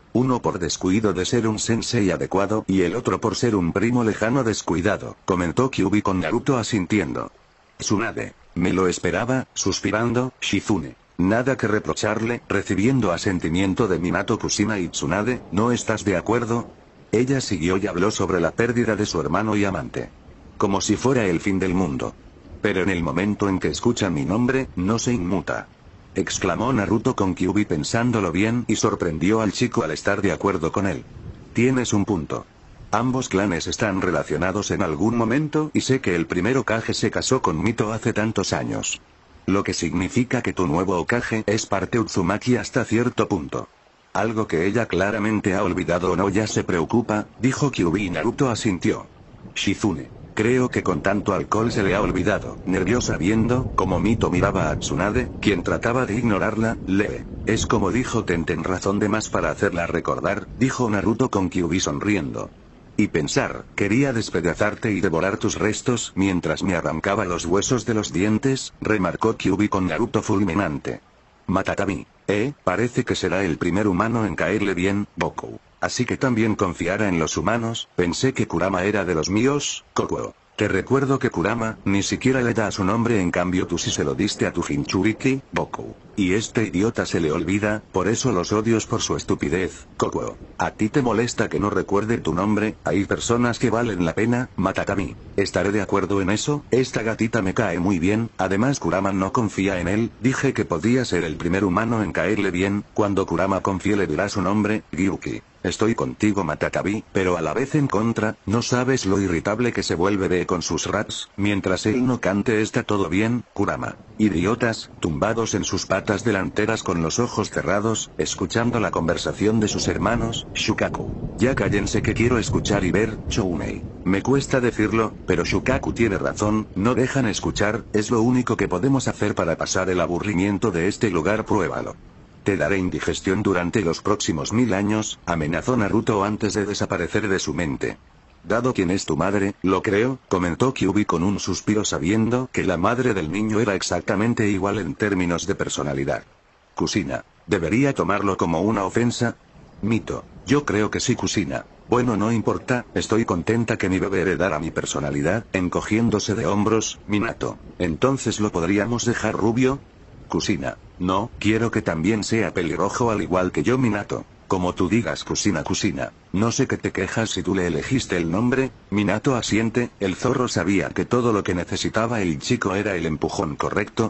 Uno por descuido de ser un sensei adecuado y el otro por ser un primo lejano descuidado, comentó Kyuubi con Naruto asintiendo. Tsunade. Me lo esperaba, suspirando, Shizune. Nada que reprocharle, recibiendo asentimiento de Minato Kushina y Tsunade, ¿no estás de acuerdo? Ella siguió y habló sobre la pérdida de su hermano y amante. Como si fuera el fin del mundo. Pero en el momento en que escucha mi nombre, no se inmuta. Exclamó Naruto con Kyuubi pensándolo bien y sorprendió al chico al estar de acuerdo con él. Tienes un punto. Ambos clanes están relacionados en algún momento y sé que el primer Hokage se casó con Mito hace tantos años. Lo que significa que tu nuevo Hokage es parte Uzumaki hasta cierto punto. Algo que ella claramente ha olvidado o no ya se preocupa, dijo Kyuubi y Naruto asintió. Shizune. Creo que con tanto alcohol se le ha olvidado. Nerviosa viendo cómo Mito miraba a Tsunade, quien trataba de ignorarla, es como dijo Tenten razón de más para hacerla recordar, dijo Naruto con Kyuubi sonriendo. Y pensar, quería despedazarte y devorar tus restos mientras me arrancaba los huesos de los dientes, remarcó Kyuubi con Naruto fulminante. Matatami. Parece que será el primer humano en caerle bien, Boku. Así que también confiara en los humanos, pensé que Kurama era de los míos, Kokuo. Te recuerdo que Kurama, ni siquiera le da su nombre en cambio tú sí se lo diste a tu Jinchuriki, Boku. Y este idiota se le olvida, por eso los odios por su estupidez, Kokuo. ¿A ti te molesta que no recuerde tu nombre? Hay personas que valen la pena, Matatami. Estaré de acuerdo en eso, esta gatita me cae muy bien, además Kurama no confía en él, dije que podía ser el primer humano en caerle bien, cuando Kurama confíe le dirá su nombre, Gyuki. Estoy contigo Matatabi, pero a la vez en contra, no sabes lo irritable que se vuelve de con sus raps, mientras él no cante está todo bien, Kurama. Idiotas, tumbados en sus patas delanteras con los ojos cerrados, escuchando la conversación de sus hermanos, Shukaku. Ya cállense que quiero escuchar y ver, Chounei. Me cuesta decirlo, pero Shukaku tiene razón, no dejan escuchar, es lo único que podemos hacer para pasar el aburrimiento de este lugar, pruébalo. Te daré indigestión durante los próximos 1000 años, amenazó Naruto antes de desaparecer de su mente. Dado quién es tu madre, lo creo, comentó Kyuubi con un suspiro sabiendo que la madre del niño era exactamente igual en términos de personalidad. Kushina. ¿Debería tomarlo como una ofensa? Mito. Yo creo que sí Kushina. Bueno no importa, estoy contenta que mi bebé heredara mi personalidad, encogiéndose de hombros, Minato. Entonces lo podríamos dejar rubio. Kushina. No, quiero que también sea pelirrojo al igual que yo Minato. Como tú digas Kushina. No sé qué te quejas si tú le elegiste el nombre, Minato asiente, el zorro sabía que todo lo que necesitaba el chico era el empujón correcto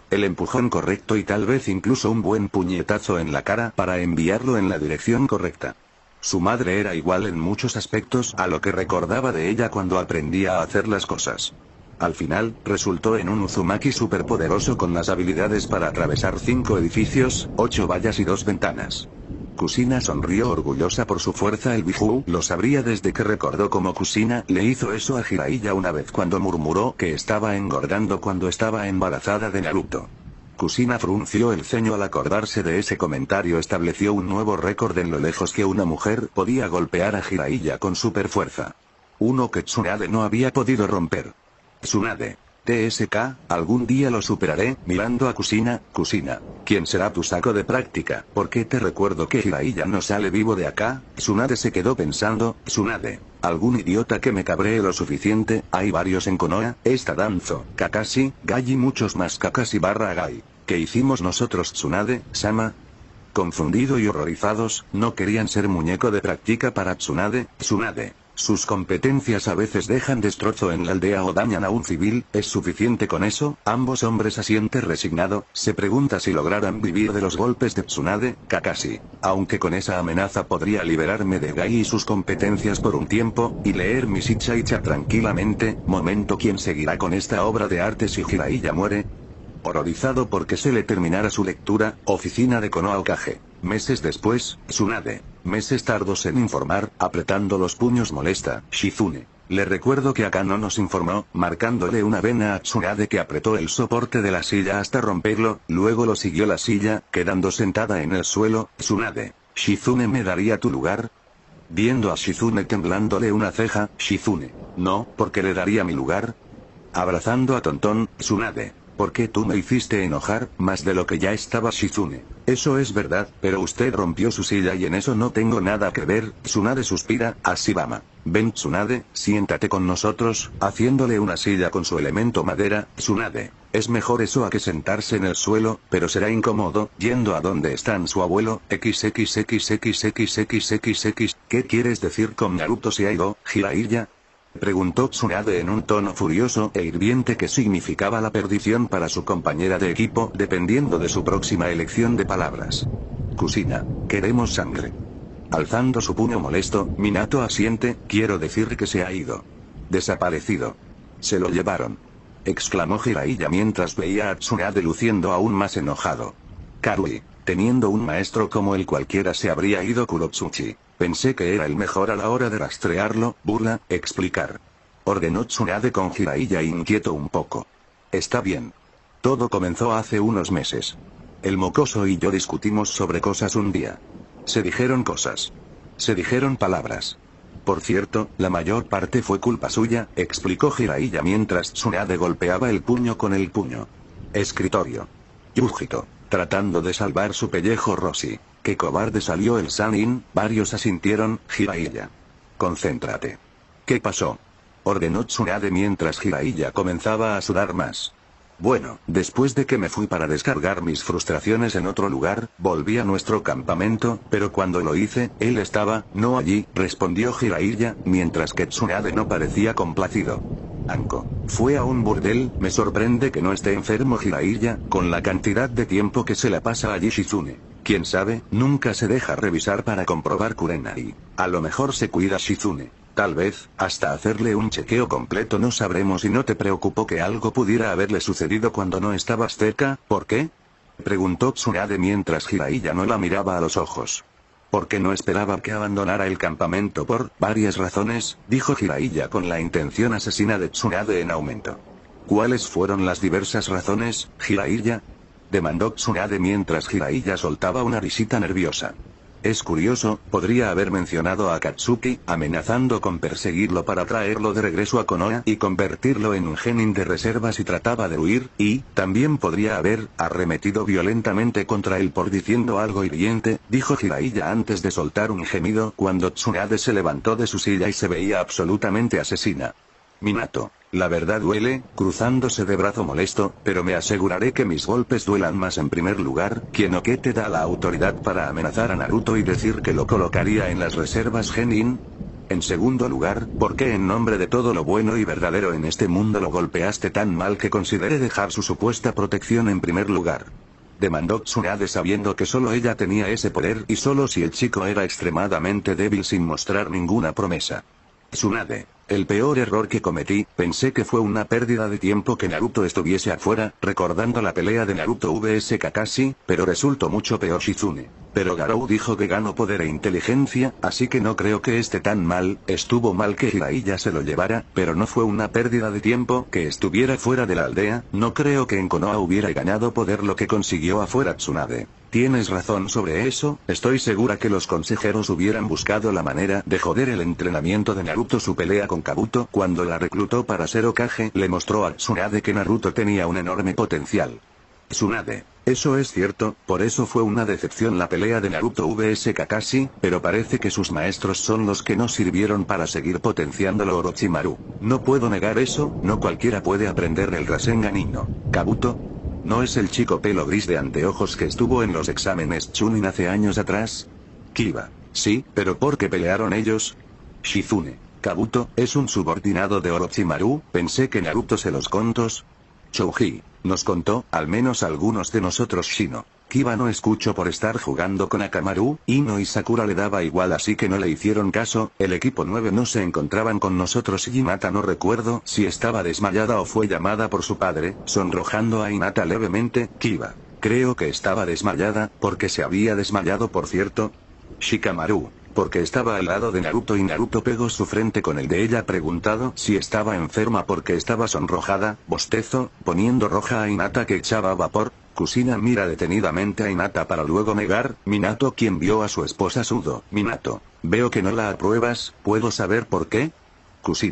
y tal vez incluso un buen puñetazo en la cara para enviarlo en la dirección correcta. Su madre era igual en muchos aspectos a lo que recordaba de ella cuando aprendía a hacer las cosas. Al final, resultó en un Uzumaki superpoderoso con las habilidades para atravesar 5 edificios, 8 vallas y 2 ventanas. Kushina sonrió orgullosa por su fuerza. El Biju lo sabría desde que recordó cómo Kushina le hizo eso a Jiraiya una vez cuando murmuró que estaba engordando cuando estaba embarazada de Naruto. Kushina frunció el ceño al acordarse de ese comentario. Estableció un nuevo récord en lo lejos que una mujer podía golpear a Jiraiya con superfuerza. Uno que Tsunade no había podido romper. Tsunade. TSK, algún día lo superaré, mirando a Kushina. ¿Quién será tu saco de práctica? ¿Por qué te recuerdo que Jiraiya no sale vivo de acá? Tsunade se quedó pensando, algún idiota que me cabree lo suficiente, hay varios en Konoha, esta Danzo, Kakashi, Gai y muchos más Kakashi barra Gai. ¿Qué hicimos nosotros Tsunade-sama? Confundido y horrorizados, no querían ser muñeco de práctica para Tsunade. Sus competencias a veces dejan destrozo en la aldea o dañan a un civil, ¿es suficiente con eso? Ambos hombres asiente resignado, se pregunta si lograran vivir de los golpes de Tsunade, Kakashi. Aunque con esa amenaza podría liberarme de Gai y sus competencias por un tiempo, y leer mi Shichaicha tranquilamente, momento ¿quién seguirá con esta obra de arte si Jiraiya muere? Horrorizado porque se le terminara su lectura, oficina de Konoha Hokage. Meses después, Tsunade. Meses tardos en informar, apretando los puños molesta, Shizune. Le recuerdo que acá no nos informó, marcándole una vena a Tsunade que apretó el soporte de la silla hasta romperlo, luego lo siguió la silla, quedando sentada en el suelo, Tsunade. ¿Shizune me daría tu lugar? Viendo a Shizune temblándole una ceja, Shizune. No, porque le daría mi lugar. Abrazando a Tontón, Tsunade. ¿Por qué tú me hiciste enojar, más de lo que ya estaba Shizune? Eso es verdad, pero usted rompió su silla y en eso no tengo nada que ver. Tsunade suspira, Ashibama. Ven Tsunade, siéntate con nosotros, haciéndole una silla con su elemento madera. Tsunade, es mejor eso a que sentarse en el suelo, pero será incómodo, yendo a donde están su abuelo, XXXXXXX. ¿Qué quieres decir con Naruto se ha ido, Jiraiya? Preguntó Tsunade en un tono furioso e hirviente que significaba la perdición para su compañera de equipo, dependiendo de su próxima elección de palabras. Kusina, queremos sangre. Alzando su puño molesto, Minato asiente, quiero decir que se ha ido. Desaparecido. Se lo llevaron. Exclamó Jiraiya mientras veía a Tsunade luciendo aún más enojado. Karui, teniendo un maestro como él cualquiera se habría ido Kurotsuchi. Pensé que era el mejor a la hora de rastrearlo, burla, explicar. Ordenó Tsunade con Jiraiya inquieto un poco. Está bien. Todo comenzó hace unos meses. El mocoso y yo discutimos sobre cosas un día. Se dijeron cosas. Se dijeron palabras. Por cierto, la mayor parte fue culpa suya, explicó Jiraiya mientras Tsunade golpeaba el puño con el puño. Escritorio. Yujito, tratando de salvar su pellejo Rossi. Qué cobarde salió el Sanin, varios asintieron, Jiraiya. Concéntrate. ¿Qué pasó? Ordenó Tsunade mientras Jiraiya comenzaba a sudar más. Bueno, después de que me fui para descargar mis frustraciones en otro lugar, volví a nuestro campamento, pero cuando lo hice, él estaba, no allí, respondió Jiraiya, mientras que Tsunade no parecía complacido. Anko, fue a un burdel, me sorprende que no esté enfermo Jiraiya, con la cantidad de tiempo que se la pasa allí Shizune. Quién sabe, nunca se deja revisar para comprobar Kurenai. A lo mejor se cuida Shizune. Tal vez, hasta hacerle un chequeo completo no sabremos y no te preocupó que algo pudiera haberle sucedido cuando no estabas cerca, ¿por qué? Preguntó Tsunade mientras Jiraiya no la miraba a los ojos. Porque no esperaba que abandonara el campamento por varias razones, dijo Jiraiya con la intención asesina de Tsunade en aumento. ¿Cuáles fueron las diversas razones, Jiraiya? Demandó Tsunade mientras Jiraiya soltaba una risita nerviosa. Es curioso, podría haber mencionado a Katsuki, amenazando con perseguirlo para traerlo de regreso a Konoha y convertirlo en un genin de reserva si trataba de huir, y, también podría haber, arremetido violentamente contra él por diciendo algo hiriente, dijo Jiraiya antes de soltar un gemido cuando Tsunade se levantó de su silla y se veía absolutamente asesina. Minato, la verdad duele, cruzándose de brazo molesto, pero me aseguraré que mis golpes duelan más en primer lugar, ¿quién o qué te da la autoridad para amenazar a Naruto y decir que lo colocaría en las reservas genin? En segundo lugar, ¿por qué en nombre de todo lo bueno y verdadero en este mundo lo golpeaste tan mal que consideré dejar su supuesta protección en primer lugar? Demandó Tsunade sabiendo que solo ella tenía ese poder y solo si el chico era extremadamente débil sin mostrar ninguna promesa. Tsunade, el peor error que cometí, pensé que fue una pérdida de tiempo que Naruto estuviese afuera, recordando la pelea de Naruto vs Kakashi, pero resultó mucho peor Shizune. Pero Garou dijo que ganó poder e inteligencia, así que no creo que esté tan mal, estuvo mal que Jiraiya se lo llevara, pero no fue una pérdida de tiempo que estuviera fuera de la aldea, no creo que en Konoha hubiera ganado poder lo que consiguió afuera Tsunade. Tienes razón sobre eso, estoy segura que los consejeros hubieran buscado la manera de joder el entrenamiento de Naruto. Su pelea con Kabuto cuando la reclutó para ser Hokage le mostró a Tsunade que Naruto tenía un enorme potencial. Tsunade, eso es cierto, por eso fue una decepción la pelea de Naruto vs Kakashi, pero parece que sus maestros son los que no sirvieron para seguir potenciándolo Orochimaru. No puedo negar eso, no cualquiera puede aprender el Rasengan Ninno. Kabuto, ¿no es el chico pelo gris de anteojos que estuvo en los exámenes Chunin hace años atrás? Kiba, sí, pero ¿por qué pelearon ellos? Shizune, Kabuto, es un subordinado de Orochimaru, pensé que Naruto se los contó. Chouji, nos contó, al menos algunos de nosotros Shino. Kiba no escuchó por estar jugando con Akamaru, Ino y Sakura le daba igual así que no le hicieron caso, el equipo 9 no se encontraban con nosotros y Hinata no recuerdo si estaba desmayada o fue llamada por su padre, sonrojando a Hinata levemente, Kiba. Creo que estaba desmayada, porque se había desmayado por cierto. Shikamaru, porque estaba al lado de Naruto y Naruto pegó su frente con el de ella preguntado si estaba enferma porque estaba sonrojada, bostezo, poniendo roja a Hinata que echaba vapor. Kusina mira detenidamente a Hinata para luego negar, Minato quien vio a su esposa Sudo. Minato, veo que no la apruebas, ¿puedo saber por qué? Kusina,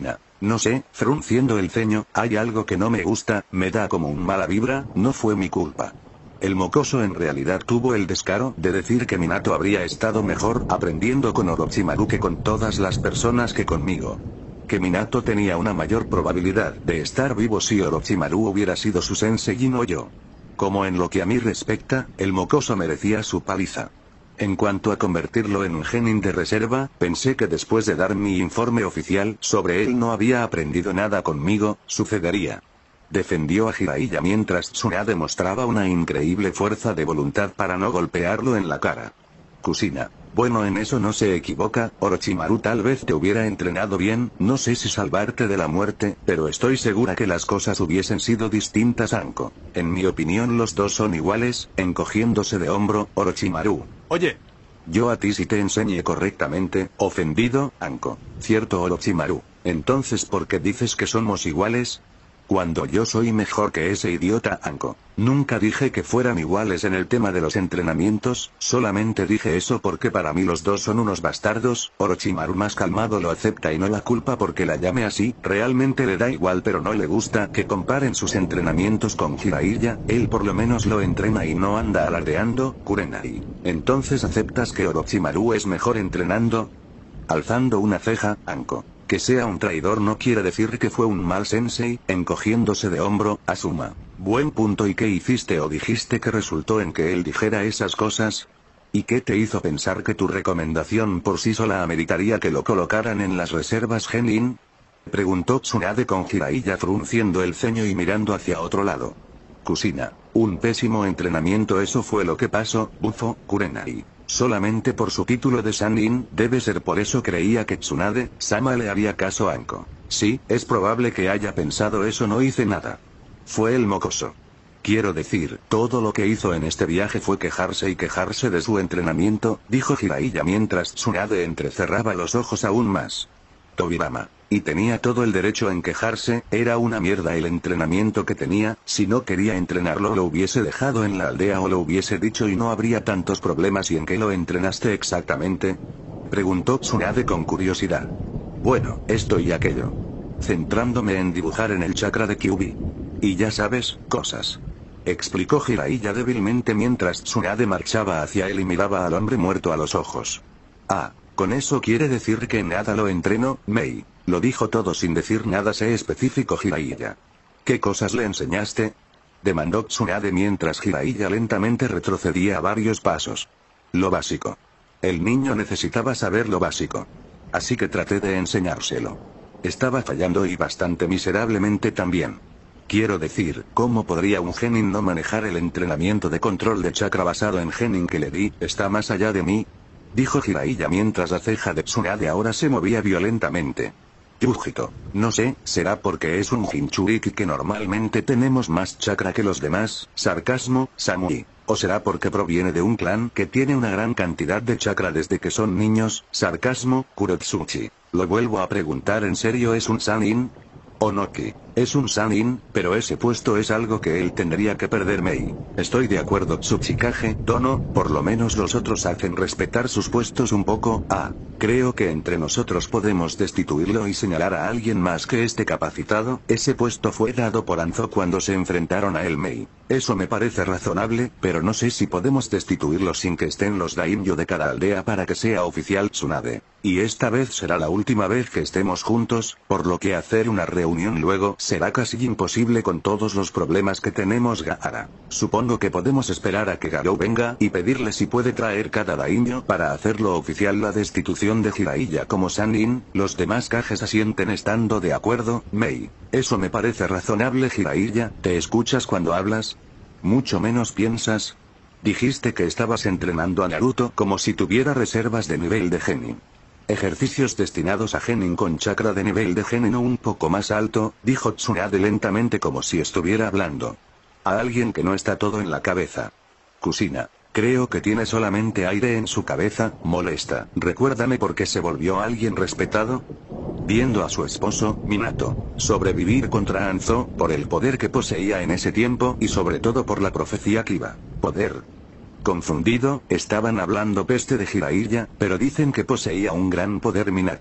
No sé, frunciendo el ceño, hay algo que no me gusta, me da como un mala vibra, no fue mi culpa. El mocoso en realidad tuvo el descaro de decir que Minato habría estado mejor aprendiendo con Orochimaru que con todas las personas que conmigo. Que Minato tenía una mayor probabilidad de estar vivo si Orochimaru hubiera sido su sensei y no yo. Como en lo que a mí respecta, el mocoso merecía su paliza. En cuanto a convertirlo en un genin de reserva, pensé que después de dar mi informe oficial sobre él no había aprendido nada conmigo, sucedería. Defendió a Jiraiya mientras Tsunade mostraba una increíble fuerza de voluntad para no golpearlo en la cara. Kusina. Bueno, en eso no se equivoca, Orochimaru tal vez te hubiera entrenado bien, no sé si salvarte de la muerte, pero estoy segura que las cosas hubiesen sido distintas, Anko. En mi opinión los dos son iguales, encogiéndose de hombro, Orochimaru. Oye. Yo a ti sí te enseñé correctamente, ofendido, Anko. Cierto, Orochimaru. Entonces, ¿por qué dices que somos iguales? Cuando yo soy mejor que ese idiota Anko. Nunca dije que fueran iguales en el tema de los entrenamientos, solamente dije eso porque para mí los dos son unos bastardos. Orochimaru más calmado lo acepta y no la culpa porque la llame así, realmente le da igual pero no le gusta que comparen sus entrenamientos con Jiraiya, él por lo menos lo entrena y no anda alardeando, Kurenai. Entonces aceptas que Orochimaru es mejor entrenando. Alzando una ceja, Anko. Que sea un traidor no quiere decir que fue un mal sensei, encogiéndose de hombro, Asuma. Buen punto. ¿Y qué hiciste o dijiste que resultó en que él dijera esas cosas? ¿Y qué te hizo pensar que tu recomendación por sí sola ameritaría que lo colocaran en las reservas genin? Preguntó Tsunade con Jiraiya frunciendo el ceño y mirando hacia otro lado. Kusina. Un pésimo entrenamiento, eso fue lo que pasó, bufo, Kurenai. Solamente por su título de Sannin, debe ser por eso creía que Tsunade-sama le haría caso a Anko. Sí, es probable que haya pensado eso, no hice nada. Fue el mocoso. Quiero decir, todo lo que hizo en este viaje fue quejarse y quejarse de su entrenamiento, dijo Jiraiya mientras Tsunade entrecerraba los ojos aún más. Tobirama. Y tenía todo el derecho en quejarse, era una mierda el entrenamiento que tenía, si no quería entrenarlo lo hubiese dejado en la aldea o lo hubiese dicho y no habría tantos problemas. ¿Y en qué lo entrenaste exactamente? Preguntó Tsunade con curiosidad. Bueno, esto y aquello. Centrándome en dibujar en el chakra de Kyuubi. Y ya sabes, cosas. Explicó Jiraiya débilmente mientras Tsunade marchaba hacia él y miraba al hombre muerto a los ojos. Ah. ¿Con eso quiere decir que nada lo entreno, Mei? Lo dijo todo sin decir nada, sé específico Jiraiya. ¿Qué cosas le enseñaste? Demandó Tsunade mientras Jiraiya lentamente retrocedía varios pasos. Lo básico. El niño necesitaba saber lo básico. Así que traté de enseñárselo. Estaba fallando y bastante miserablemente también. Quiero decir, ¿cómo podría un genin no manejar el entrenamiento de control de chakra basado en genin que le di? Está más allá de mí. Dijo Jiraiya mientras la ceja de Tsunade ahora se movía violentamente. Yujito. No sé, será porque es un Jinchuriki que normalmente tenemos más chakra que los demás, sarcasmo, Samui. O será porque proviene de un clan que tiene una gran cantidad de chakra desde que son niños, sarcasmo, Kurotsuchi. Lo vuelvo a preguntar en serio, ¿es un Sannin? Onoki. Es un Sannin, pero ese puesto es algo que él tendría que perder, Mei. Estoy de acuerdo, Tsuchikage, Dono, por lo menos los otros hacen respetar sus puestos un poco. Creo que entre nosotros podemos destituirlo y señalar a alguien más que esté capacitado. Ese puesto fue dado por Anzo cuando se enfrentaron a él, Mei. Eso me parece razonable, pero no sé si podemos destituirlo sin que estén los daimyo de cada aldea para que sea oficial, Tsunade. Y esta vez será la última vez que estemos juntos, por lo que hacer una reunión luego será casi imposible con todos los problemas que tenemos, Gaara. Supongo que podemos esperar a que Garou venga y pedirle si puede traer cada daimyo para hacerlo oficial la destitución de Jiraiya como Sannin. Los demás Kages asienten estando de acuerdo, Mei. Eso me parece razonable, Jiraiya. ¿Te escuchas cuando hablas? Mucho menos piensas. Dijiste que estabas entrenando a Naruto como si tuviera reservas de nivel de genin. Ejercicios destinados a genin con chakra de nivel de genin un poco más alto, dijo Tsunade lentamente como si estuviera hablando a alguien que no está todo en la cabeza. Kusina. Creo que tiene solamente aire en su cabeza, molesta. Recuérdame por qué se volvió alguien respetado. Viendo a su esposo, Minato, sobrevivir contra Anzo, por el poder que poseía en ese tiempo y sobre todo por la profecía Kiba. Poder. Confundido, estaban hablando peste de Jiraiya, pero dicen que poseía un gran poder Minato.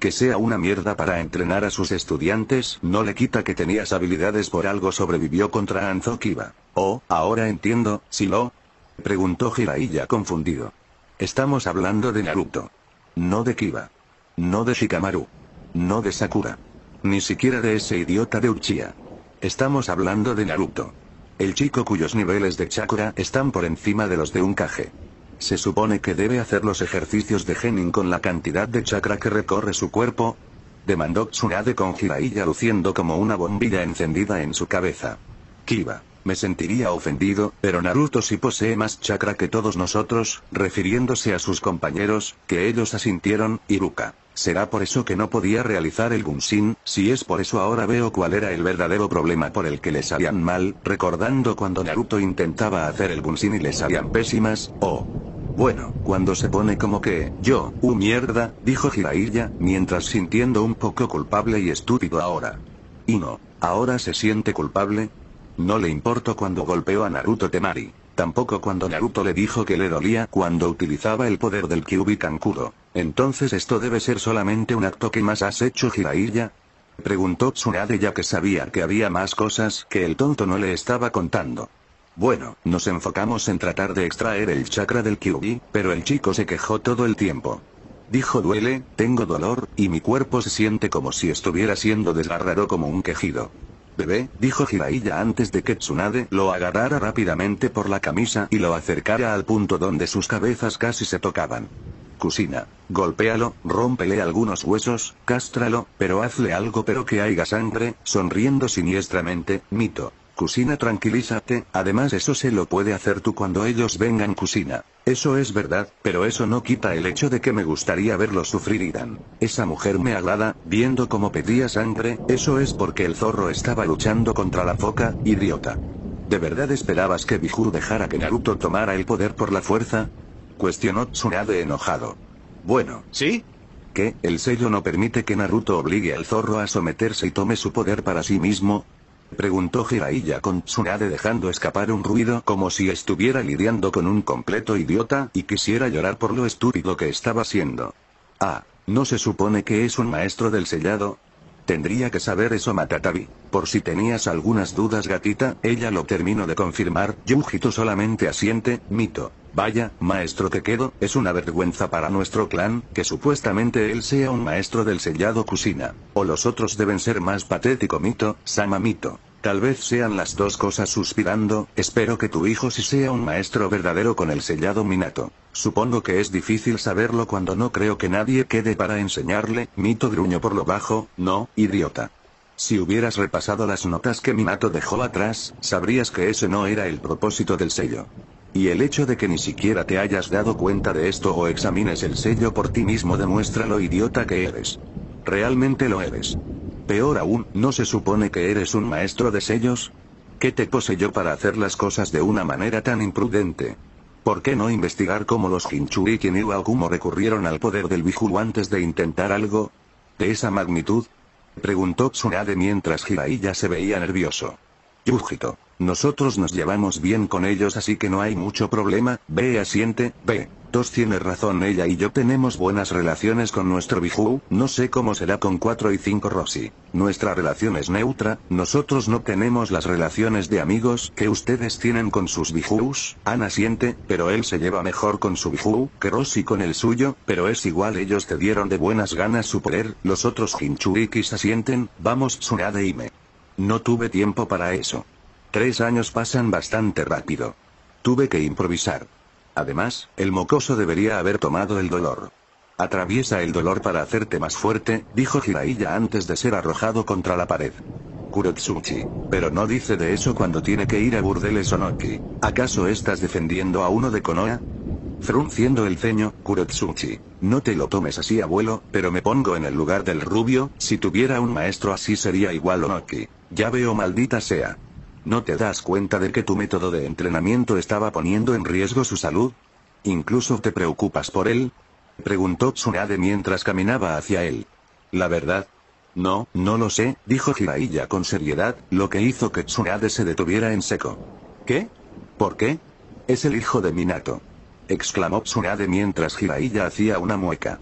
Que sea una mierda para entrenar a sus estudiantes no le quita que tenías habilidades, por algo sobrevivió contra Hanzo Kiba. Oh, ahora entiendo, ¿sí lo? Preguntó Jiraiya confundido. Estamos hablando de Naruto. No de Kiba. No de Shikamaru. No de Sakura. Ni siquiera de ese idiota de Uchiha. Estamos hablando de Naruto. El chico cuyos niveles de chakra están por encima de los de un Kage. Se supone que debe hacer los ejercicios de Genin con la cantidad de chakra que recorre su cuerpo. Demandó Tsunade con Jiraiya luciendo como una bombilla encendida en su cabeza. Kiba, me sentiría ofendido, pero Naruto sí posee más chakra que todos nosotros, refiriéndose a sus compañeros, que ellos asintieron. Iruka, ¿será por eso que no podía realizar el Bunshin? Si es por eso, ahora veo cuál era el verdadero problema por el que le salían mal, recordando cuando Naruto intentaba hacer el Bunshin y le salían pésimas. Oh. Bueno, cuando se pone como que, mierda, dijo Jiraiya, mientras sintiendo un poco culpable y estúpido ahora. Y no, ¿ahora se siente culpable? No le importó cuando golpeó a Naruto Temari, tampoco cuando Naruto le dijo que le dolía cuando utilizaba el poder del Kyuubi Kankuro. Entonces esto debe ser solamente un acto que más has hecho, Jiraiya. Preguntó Tsunade, ya que sabía que había más cosas que el tonto no le estaba contando. Bueno, nos enfocamos en tratar de extraer el chakra del Kyuubi, pero el chico se quejó todo el tiempo. Dijo: duele, tengo dolor, y mi cuerpo se siente como si estuviera siendo desgarrado como un quejido. Bebé, dijo Jiraiya antes de que Tsunade lo agarrara rápidamente por la camisa y lo acercara al punto donde sus cabezas casi se tocaban. Kusina, golpéalo, rómpele algunos huesos, cástralo, pero hazle algo, pero que haya sangre, sonriendo siniestramente, Mito. Kusina, tranquilízate, además eso se lo puede hacer tú cuando ellos vengan. Kusina, eso es verdad, pero eso no quita el hecho de que me gustaría verlos sufrir. Irán, esa mujer me agrada, viendo cómo pedía sangre, eso es porque el zorro estaba luchando contra la foca, idiota. ¿De verdad esperabas que Biju dejara que Naruto tomara el poder por la fuerza? Cuestionó Tsunade enojado. Bueno, ¿sí? ¿Qué? ¿El sello no permite que Naruto obligue al zorro a someterse y tome su poder para sí mismo? Preguntó Jiraiya con Tsunade dejando escapar un ruido como si estuviera lidiando con un completo idiota y quisiera llorar por lo estúpido que estaba siendo. Ah, ¿no se supone que es un maestro del sellado? Tendría que saber eso Matatabi. Por si tenías algunas dudas, gatita, ella lo terminó de confirmar. Yujito solamente asiente. Mito. Vaya, maestro Kekedo, es una vergüenza para nuestro clan, que supuestamente él sea un maestro del sellado. Kusina. O los otros deben ser más patético. Mito, Sama Mito. Tal vez sean las dos cosas. Suspirando, espero que tu hijo sí sea un maestro verdadero con el sellado. Minato. Supongo que es difícil saberlo cuando no creo que nadie quede para enseñarle. Mito gruñó por lo bajo. No, idiota. Si hubieras repasado las notas que Minato dejó atrás, sabrías que ese no era el propósito del sello. Y el hecho de que ni siquiera te hayas dado cuenta de esto o examines el sello por ti mismo demuestra lo idiota que eres. Realmente lo eres. Peor aún, ¿no se supone que eres un maestro de sellos? ¿Qué te poseyó para hacer las cosas de una manera tan imprudente? ¿Por qué no investigar cómo los Jinchurikin y Iwakumo recurrieron al poder del Biju antes de intentar algo de esa magnitud? Preguntó Tsunade mientras Jiraiya se veía nervioso. Yujito, nosotros nos llevamos bien con ellos, así que no hay mucho problema. Ve, asiente, ve. Tiene razón, ella y yo tenemos buenas relaciones con nuestro Biju, no sé cómo será con 4 y 5 Roxy. Nuestra relación es neutra, nosotros no tenemos las relaciones de amigos que ustedes tienen con sus Bijus. Ana asiente, pero él se lleva mejor con su Biju que Roxy con el suyo, pero es igual, ellos te dieron de buenas ganas su poder. Los otros Jinchurikis asienten. Vamos, Tsunade y me. No tuve tiempo para eso. 3 años pasan bastante rápido. Tuve que improvisar. Además, el mocoso debería haber tomado el dolor. Atraviesa el dolor para hacerte más fuerte, dijo Jiraiya antes de ser arrojado contra la pared. Kurotsuchi, pero no dice de eso cuando tiene que ir a burdeles Onoki. ¿Acaso estás defendiendo a uno de Konoha? Frunciendo el ceño, Kurotsuchi, no te lo tomes así, abuelo, pero me pongo en el lugar del rubio, si tuviera un maestro así sería igual Onoki. Ya veo, maldita sea. ¿No te das cuenta de que tu método de entrenamiento estaba poniendo en riesgo su salud? ¿Incluso te preocupas por él? Preguntó Tsunade mientras caminaba hacia él. La verdad. No lo sé, dijo Jiraiya con seriedad, lo que hizo que Tsunade se detuviera en seco. ¿Qué? ¿Por qué? Es el hijo de Minato. Exclamó Tsunade mientras Jiraiya hacía una mueca.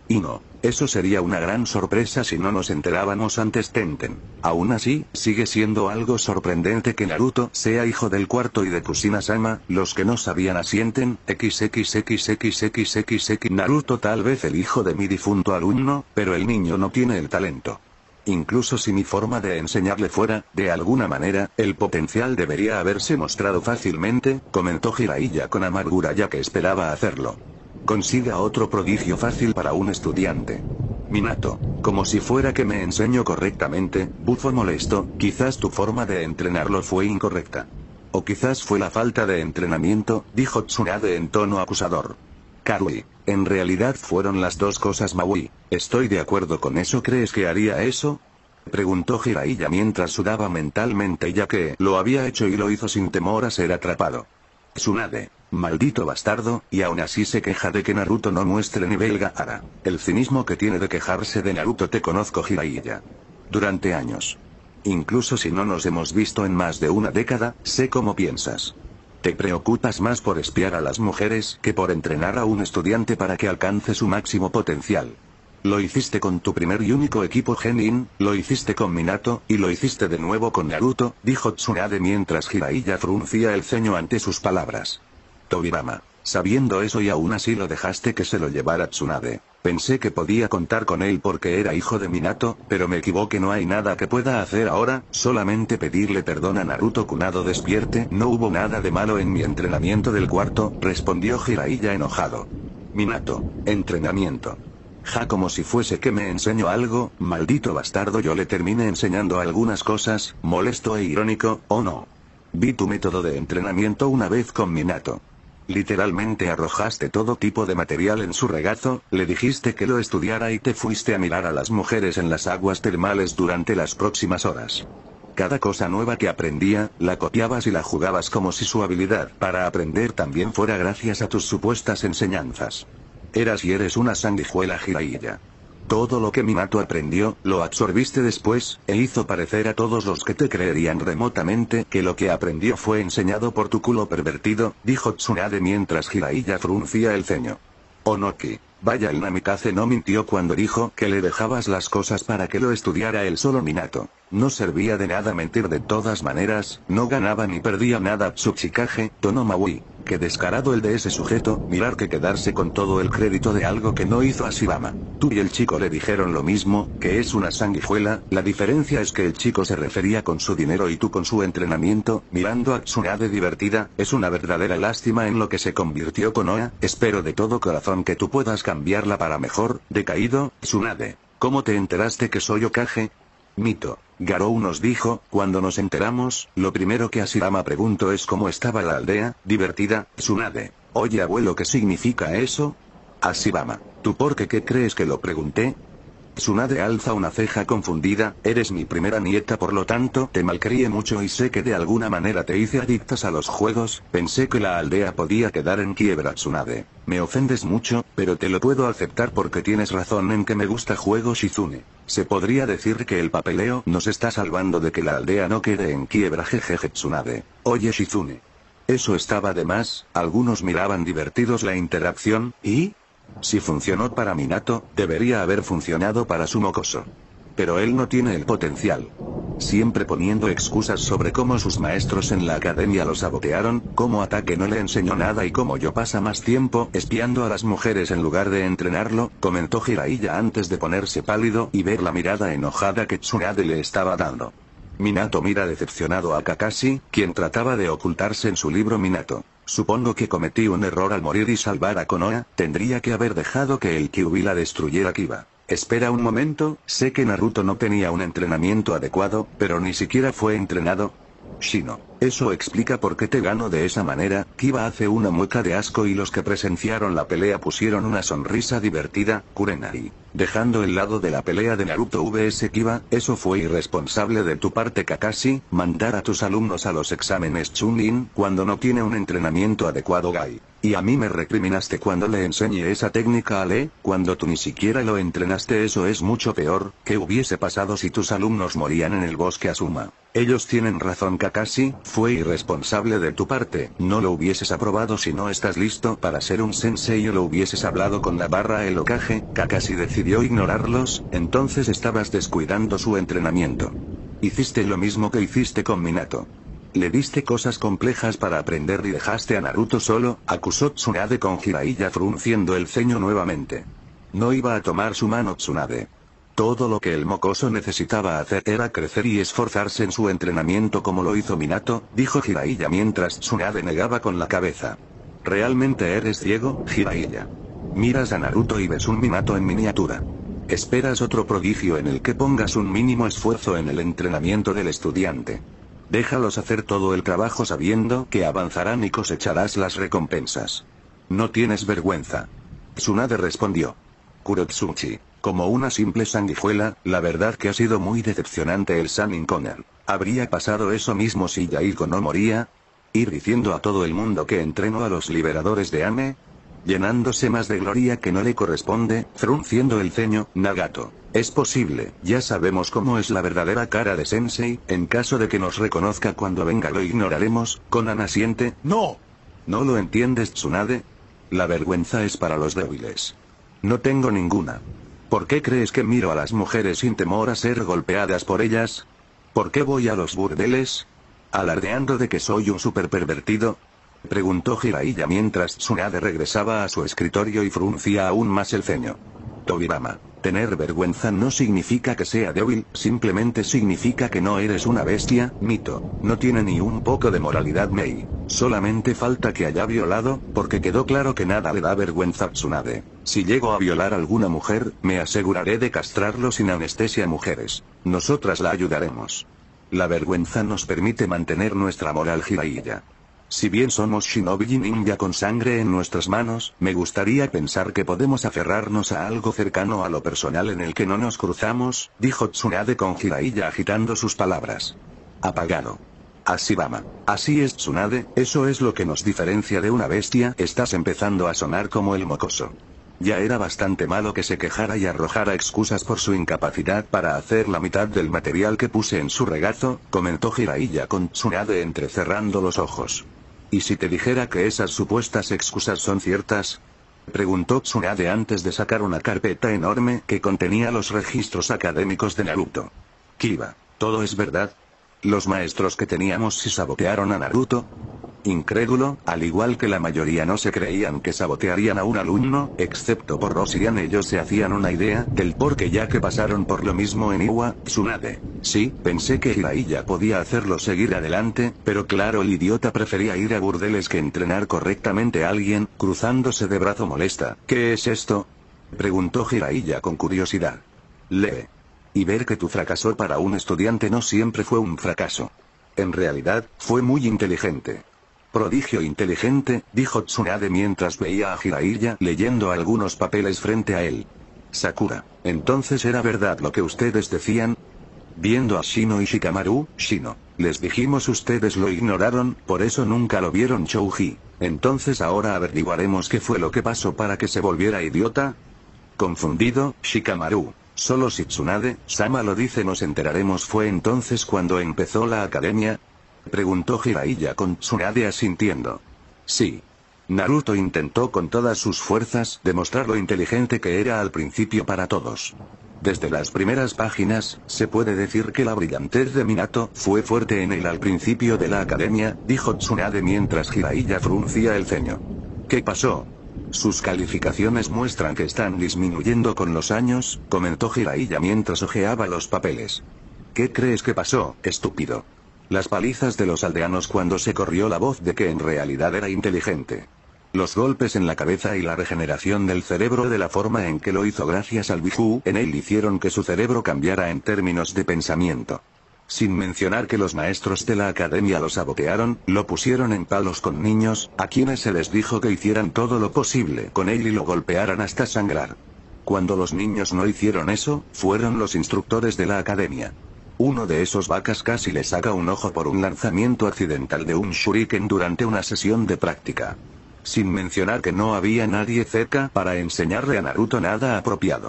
Y no, eso sería una gran sorpresa si no nos enterábamos antes. Tenten. Aún así, sigue siendo algo sorprendente que Naruto sea hijo del cuarto y de Kushina-sama. Los que no sabían asienten. XXXXXXX. Naruto tal vez el hijo de mi difunto alumno, pero el niño no tiene el talento. Incluso si mi forma de enseñarle fuera, de alguna manera, el potencial debería haberse mostrado fácilmente, comentó Jiraiya con amargura ya que esperaba hacerlo. Consiga otro prodigio fácil para un estudiante. Minato, como si fuera que me enseño correctamente, bufo molesto, quizás tu forma de entrenarlo fue incorrecta. O quizás fue la falta de entrenamiento, dijo Tsunade en tono acusador. Karui, en realidad fueron las dos cosas. Maui, estoy de acuerdo con eso. ¿Crees que haría eso?, preguntó Jiraiya mientras sudaba mentalmente ya que lo había hecho y lo hizo sin temor a ser atrapado. Tsunade, maldito bastardo, y aún así se queja de que Naruto no muestre nivel Gaara. El cinismo que tiene de quejarse de Naruto. Te conozco, Jiraiya. Durante años. Incluso si no nos hemos visto en más de una década, sé cómo piensas. Te preocupas más por espiar a las mujeres que por entrenar a un estudiante para que alcance su máximo potencial. Lo hiciste con tu primer y único equipo Genin, lo hiciste con Minato, y lo hiciste de nuevo con Naruto, dijo Tsunade mientras Jiraiya fruncía el ceño ante sus palabras. Tobirama, sabiendo eso y aún así lo dejaste que se lo llevara Tsunade. Pensé que podía contar con él porque era hijo de Minato, pero me equivoqué. No hay nada que pueda hacer ahora, solamente pedirle perdón a Naruto. Kunado, despierte. No hubo nada de malo en mi entrenamiento del cuarto, respondió Jiraiya enojado. Minato, entrenamiento. Ja, como si fuese que me enseño algo, maldito bastardo. Yo le terminé enseñando algunas cosas, molesto e irónico, ¿o no? Vi tu método de entrenamiento una vez con Minato. Literalmente arrojaste todo tipo de material en su regazo, le dijiste que lo estudiara y te fuiste a mirar a las mujeres en las aguas termales durante las próximas horas. Cada cosa nueva que aprendía, la copiabas y la jugabas como si su habilidad para aprender también fuera gracias a tus supuestas enseñanzas. Eras y eres una sanguijuela, Jiraiya. Todo lo que Minato aprendió, lo absorbiste después, e hizo parecer a todos los que te creerían remotamente que lo que aprendió fue enseñado por tu culo pervertido, dijo Tsunade mientras Jiraiya fruncía el ceño. Onoki, vaya, el Namikaze no mintió cuando dijo que le dejabas las cosas para que lo estudiara él solo. Minato. No servía de nada mentir. De todas maneras, no ganaba ni perdía nada. Tsuchikage, tono Maui. Qué descarado el de ese sujeto, mirar que quedarse con todo el crédito de algo que no hizo a Shibama. Tú y el chico le dijeron lo mismo, que es una sanguijuela. La diferencia es que el chico se refería con su dinero y tú con su entrenamiento. Mirando a Tsunade divertida, es una verdadera lástima en lo que se convirtió Konoha. Espero de todo corazón que tú puedas cambiarla para mejor. Decaído, Tsunade. ¿Cómo te enteraste que soy Hokage? Mito. Garou nos dijo, cuando nos enteramos, lo primero que Hashirama preguntó es cómo estaba la aldea. Divertida, Tsunade. Oye abuelo, ¿qué significa eso? Hashirama. ¿Tú por qué crees que lo pregunté? Tsunade alza una ceja confundida. Eres mi primera nieta, por lo tanto te malcrié mucho y sé que de alguna manera te hice adictas a los juegos. Pensé que la aldea podía quedar en quiebra. Tsunade. Me ofendes mucho, pero te lo puedo aceptar porque tienes razón en que me gusta juego. Shizune. Se podría decir que el papeleo nos está salvando de que la aldea no quede en quiebra. Jejeje. Tsunade. Oye Shizune. Eso estaba de más. Algunos miraban divertidos la interacción, y... si funcionó para Minato, debería haber funcionado para su mocoso. Pero él no tiene el potencial. Siempre poniendo excusas sobre cómo sus maestros en la academia lo sabotearon, cómo Ataque no le enseñó nada y cómo yo pasa más tiempo espiando a las mujeres en lugar de entrenarlo, comentó Jiraiya antes de ponerse pálido y ver la mirada enojada que Tsunade le estaba dando. Minato mira decepcionado a Kakashi, quien trataba de ocultarse en su libro. Minato. Supongo que cometí un error al morir y salvar a Konoha. Tendría que haber dejado que el Kyuubi la destruyera. Kiba. Espera un momento, sé que Naruto no tenía un entrenamiento adecuado, pero ni siquiera fue entrenado. Shino. Eso explica por qué te gano de esa manera. Kiba hace una mueca de asco y los que presenciaron la pelea pusieron una sonrisa divertida. Kurenai. Dejando el lado de la pelea de Naruto vs Kiba, eso fue irresponsable de tu parte, Kakashi, mandar a tus alumnos a los exámenes Chunin cuando no tiene un entrenamiento adecuado. Gai. Y a mí me recriminaste cuando le enseñé esa técnica a Lee, cuando tú ni siquiera lo entrenaste. Eso es mucho peor. ¿Qué hubiese pasado si tus alumnos morían en el bosque Asuma? Ellos tienen razón Kakashi, fue irresponsable de tu parte, no lo hubieses aprobado si no estás listo para ser un sensei o lo hubieses hablado con la barra el Hokage. Kakashi decidió ignorarlos, entonces estabas descuidando su entrenamiento. Hiciste lo mismo que hiciste con Minato. Le diste cosas complejas para aprender y dejaste a Naruto solo, acusó Tsunade con Jiraiya frunciendo el ceño nuevamente. No iba a tomar su mano Tsunade. Todo lo que el mocoso necesitaba hacer era crecer y esforzarse en su entrenamiento como lo hizo Minato, dijo Jiraiya mientras Tsunade negaba con la cabeza. ¿Realmente eres ciego, Jiraiya? Miras a Naruto y ves un Minato en miniatura. Esperas otro prodigio en el que pongas un mínimo esfuerzo en el entrenamiento del estudiante. Déjalos hacer todo el trabajo sabiendo que avanzarán y cosecharás las recompensas. No tienes vergüenza. Tsunade respondió. Kurotsuchi, como una simple sanguijuela, la verdad que ha sido muy decepcionante el Sannin Konan. ¿Habría pasado eso mismo si Yaiko no moría? ¿Ir diciendo a todo el mundo que entrenó a los liberadores de Ame? Llenándose más de gloria que no le corresponde, frunciendo el ceño, Nagato. Es posible, ya sabemos cómo es la verdadera cara de Sensei, en caso de que nos reconozca cuando venga lo ignoraremos. Konan asiente. ¡No! ¿No lo entiendes, Tsunade? La vergüenza es para los débiles. No tengo ninguna. ¿Por qué crees que miro a las mujeres sin temor a ser golpeadas por ellas? ¿Por qué voy a los burdeles? ¿Alardeando de que soy un super pervertido? Preguntó Jiraiya mientras Tsunade regresaba a su escritorio y fruncía aún más el ceño. Tobirama, tener vergüenza no significa que sea débil, simplemente significa que no eres una bestia. Mito, no tiene ni un poco de moralidad Mei. Solamente falta que haya violado, porque quedó claro que nada le da vergüenza a Tsunade. Si llego a violar a alguna mujer, me aseguraré de castrarlo sin anestesia a mujeres. Nosotras la ayudaremos. La vergüenza nos permite mantener nuestra moral Jiraiya. Si bien somos shinobi y ninja con sangre en nuestras manos, me gustaría pensar que podemos aferrarnos a algo cercano a lo personal en el que no nos cruzamos, dijo Tsunade con Jiraiya agitando sus palabras. Apagado. Ashibama. Así es Tsunade, eso es lo que nos diferencia de una bestia. Estás empezando a sonar como el mocoso. Ya era bastante malo que se quejara y arrojara excusas por su incapacidad para hacer la mitad del material que puse en su regazo, comentó Jiraiya con Tsunade entrecerrando los ojos. ¿Y si te dijera que esas supuestas excusas son ciertas? Preguntó Tsunade antes de sacar una carpeta enorme que contenía los registros académicos de Naruto. Kiba, ¿todo es verdad? ¿Los maestros que teníamos sí sabotearon a Naruto? Incrédulo, al igual que la mayoría no se creían que sabotearían a un alumno, excepto por Roshian ellos se hacían una idea del por qué ya que pasaron por lo mismo en Iwa, Tsunade. Sí, pensé que Jiraiya podía hacerlo seguir adelante, pero claro el idiota prefería ir a burdeles que entrenar correctamente a alguien, cruzándose de brazo molesta. ¿Qué es esto? Preguntó Jiraiya con curiosidad. Lee. Y ver que tu fracaso para un estudiante no siempre fue un fracaso. En realidad, fue muy inteligente. Prodigio inteligente, dijo Tsunade mientras veía a Jiraiya leyendo algunos papeles frente a él. Sakura, ¿entonces era verdad lo que ustedes decían? Viendo a Shino y Shikamaru, Shino, les dijimos ustedes lo ignoraron, por eso nunca lo vieron Chouji. Entonces ahora averiguaremos qué fue lo que pasó para que se volviera idiota. Confundido, Shikamaru. Solo si Tsunade, Sama lo dice nos enteraremos. ¿Fue entonces cuando empezó la academia? Preguntó Jiraiya con Tsunade asintiendo. Sí. Naruto intentó con todas sus fuerzas demostrar lo inteligente que era al principio para todos. Desde las primeras páginas, se puede decir que la brillantez de Minato fue fuerte en él al principio de la academia, dijo Tsunade mientras Jiraiya fruncía el ceño. ¿Qué pasó? Sus calificaciones muestran que están disminuyendo con los años, comentó Jiraiya mientras hojeaba los papeles. ¿Qué crees que pasó, estúpido? Las palizas de los aldeanos cuando se corrió la voz de que en realidad era inteligente. Los golpes en la cabeza y la regeneración del cerebro de la forma en que lo hizo gracias al Biju en él hicieron que su cerebro cambiara en términos de pensamiento. Sin mencionar que los maestros de la academia lo sabotearon, lo pusieron en palos con niños, a quienes se les dijo que hicieran todo lo posible con él y lo golpearan hasta sangrar. Cuando los niños no hicieron eso, fueron los instructores de la academia. Uno de esos vacas casi le saca un ojo por un lanzamiento accidental de un shuriken durante una sesión de práctica. Sin mencionar que no había nadie cerca para enseñarle a Naruto nada apropiado.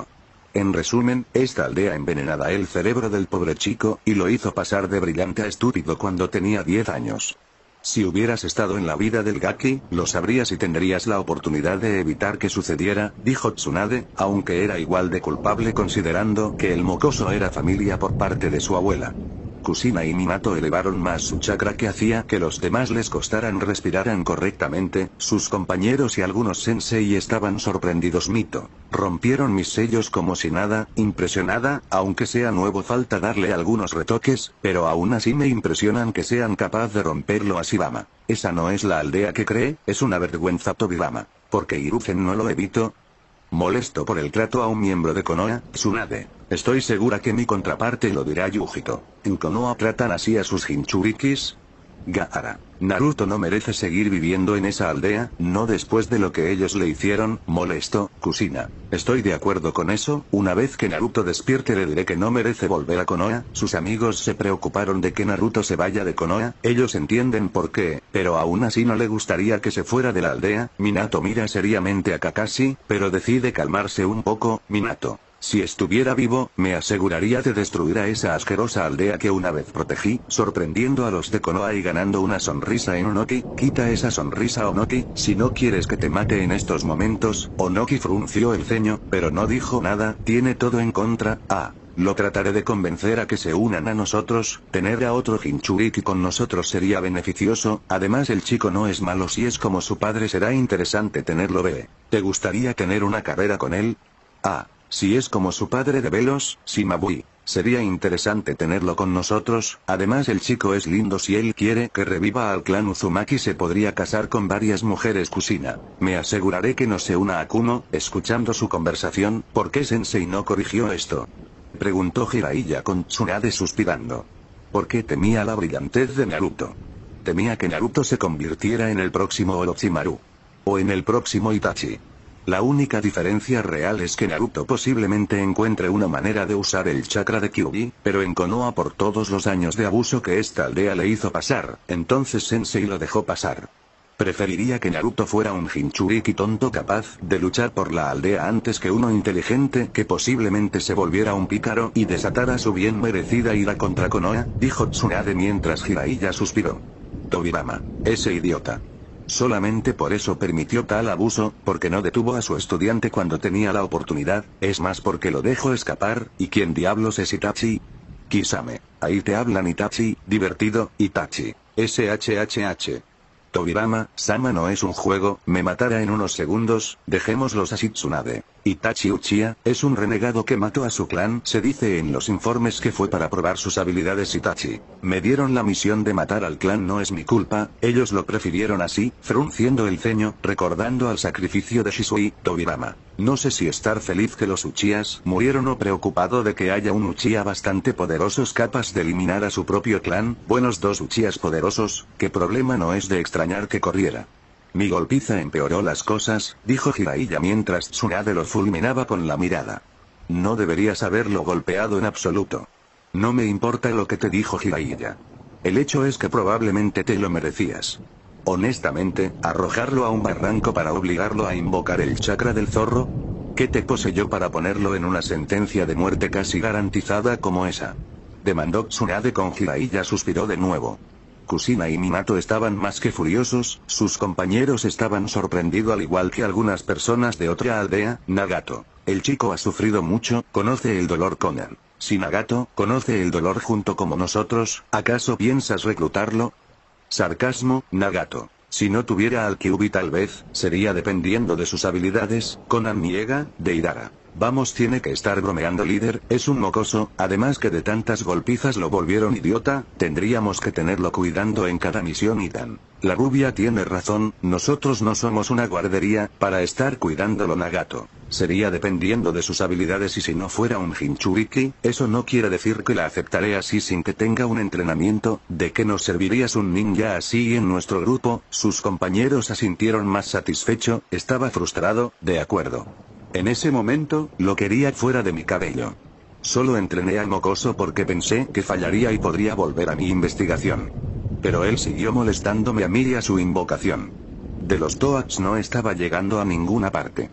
En resumen, esta aldea envenenaba el cerebro del pobre chico, y lo hizo pasar de brillante a estúpido cuando tenía 10 años. Si hubieras estado en la vida del Gaki, lo sabrías y tendrías la oportunidad de evitar que sucediera, dijo Tsunade, aunque era igual de culpable considerando que el mocoso era familia por parte de su abuela. Kusina y Minato elevaron más su chakra que hacía que los demás les costaran respiraran correctamente, sus compañeros y algunos sensei estaban sorprendidos. Mito. Rompieron mis sellos como si nada, impresionada, aunque sea nuevo falta darle algunos retoques, pero aún así me impresionan que sean capaz de romperlo así. Bama. Esa no es la aldea que cree, es una vergüenza Tobibama. ¿Por qué Hiruzen no lo evitó? Molesto por el trato a un miembro de Konoha, Tsunade. Estoy segura que mi contraparte lo dirá Yujito. ¿En Konoha tratan así a sus Jinchurikis? Gaara. Naruto no merece seguir viviendo en esa aldea, no después de lo que ellos le hicieron, molesto, Kusina. Estoy de acuerdo con eso, una vez que Naruto despierte le diré que no merece volver a Konoha, sus amigos se preocuparon de que Naruto se vaya de Konoha, ellos entienden por qué, pero aún así no le gustaría que se fuera de la aldea, Minato mira seriamente a Kakashi, pero decide calmarse un poco, Minato. Si estuviera vivo, me aseguraría de destruir a esa asquerosa aldea que una vez protegí, sorprendiendo a los de Konoha y ganando una sonrisa en Onoki. Quita esa sonrisa Onoki, si no quieres que te mate en estos momentos. Onoki frunció el ceño, pero no dijo nada, tiene todo en contra. Lo trataré de convencer a que se unan a nosotros, tener a otro Jinchuriki con nosotros sería beneficioso, además el chico no es malo si es como su padre será interesante tenerlo. ¿Te gustaría tener una carrera con él? Si es como su padre de Velos, Shimabui, sería interesante tenerlo con nosotros, además el chico es lindo si él quiere que reviva al clan Uzumaki se podría casar con varias mujeres Kusina. Me aseguraré que no se una a Kuno, escuchando su conversación, ¿por qué Sensei no corrigió esto? Preguntó Jiraiya con Tsunade suspirando. ¿Por qué temía la brillantez de Naruto? Temía que Naruto se convirtiera en el próximo Orochimaru. O en el próximo Itachi. La única diferencia real es que Naruto posiblemente encuentre una manera de usar el chakra de Kyuubi, pero en Konoha por todos los años de abuso que esta aldea le hizo pasar, entonces Sensei lo dejó pasar. Preferiría que Naruto fuera un Jinchuriki tonto capaz de luchar por la aldea antes que uno inteligente que posiblemente se volviera un pícaro y desatara su bien merecida ira contra Konoha, dijo Tsunade mientras Jiraiya suspiró. Tobirama, ese idiota. Solamente por eso permitió tal abuso, porque no detuvo a su estudiante cuando tenía la oportunidad, es más porque lo dejó escapar, ¿y quién diablos es Itachi? Kisame. Ahí te hablan Itachi, divertido, Itachi. SHHH. Tobirama, Sama no es un juego, me matará en unos segundos, dejémoslos así Tsunade. Itachi Uchiha, es un renegado que mató a su clan, se dice en los informes que fue para probar sus habilidades Itachi. Me dieron la misión de matar al clan no es mi culpa, ellos lo prefirieron así, frunciendo el ceño, recordando al sacrificio de Shisui, Tobirama. No sé si estar feliz que los Uchihas murieron o preocupado de que haya un Uchiha bastante poderosos capaz de eliminar a su propio clan, buenos dos Uchihas poderosos, qué problema no es de extrañar que corriera. Mi golpiza empeoró las cosas, dijo Jiraiya mientras Tsunade lo fulminaba con la mirada. No deberías haberlo golpeado en absoluto. No me importa lo que te dijo Jiraiya. El hecho es que probablemente te lo merecías. Honestamente, arrojarlo a un barranco para obligarlo a invocar el chakra del zorro. ¿Qué te poseyó para ponerlo en una sentencia de muerte casi garantizada como esa? Demandó Tsunade con Jiraiya suspiró de nuevo. Kusina y Minato estaban más que furiosos, sus compañeros estaban sorprendidos al igual que algunas personas de otra aldea, Nagato. El chico ha sufrido mucho, conoce el dolor con él. Si Nagato conoce el dolor junto como nosotros, ¿acaso piensas reclutarlo? Sarcasmo, Nagato. Si no tuviera al Kyuubi tal vez, sería dependiendo de sus habilidades, Konan niega, de Idara. Vamos tiene que estar bromeando líder, es un mocoso, además que de tantas golpizas lo volvieron idiota, tendríamos que tenerlo cuidando en cada misión Idan. La rubia tiene razón, nosotros no somos una guardería, para estar cuidándolo Nagato. Sería dependiendo de sus habilidades y si no fuera un Jinchuriki, eso no quiere decir que la aceptaré así sin que tenga un entrenamiento, ¿de qué nos servirías un ninja así en nuestro grupo? Sus compañeros asintieron más satisfecho, estaba frustrado, de acuerdo. En ese momento, lo quería fuera de mi cabello. Solo entrené al mocoso porque pensé que fallaría y podría volver a mi investigación. Pero él siguió molestándome a mí y a su invocación. De los Toads no estaba llegando a ninguna parte.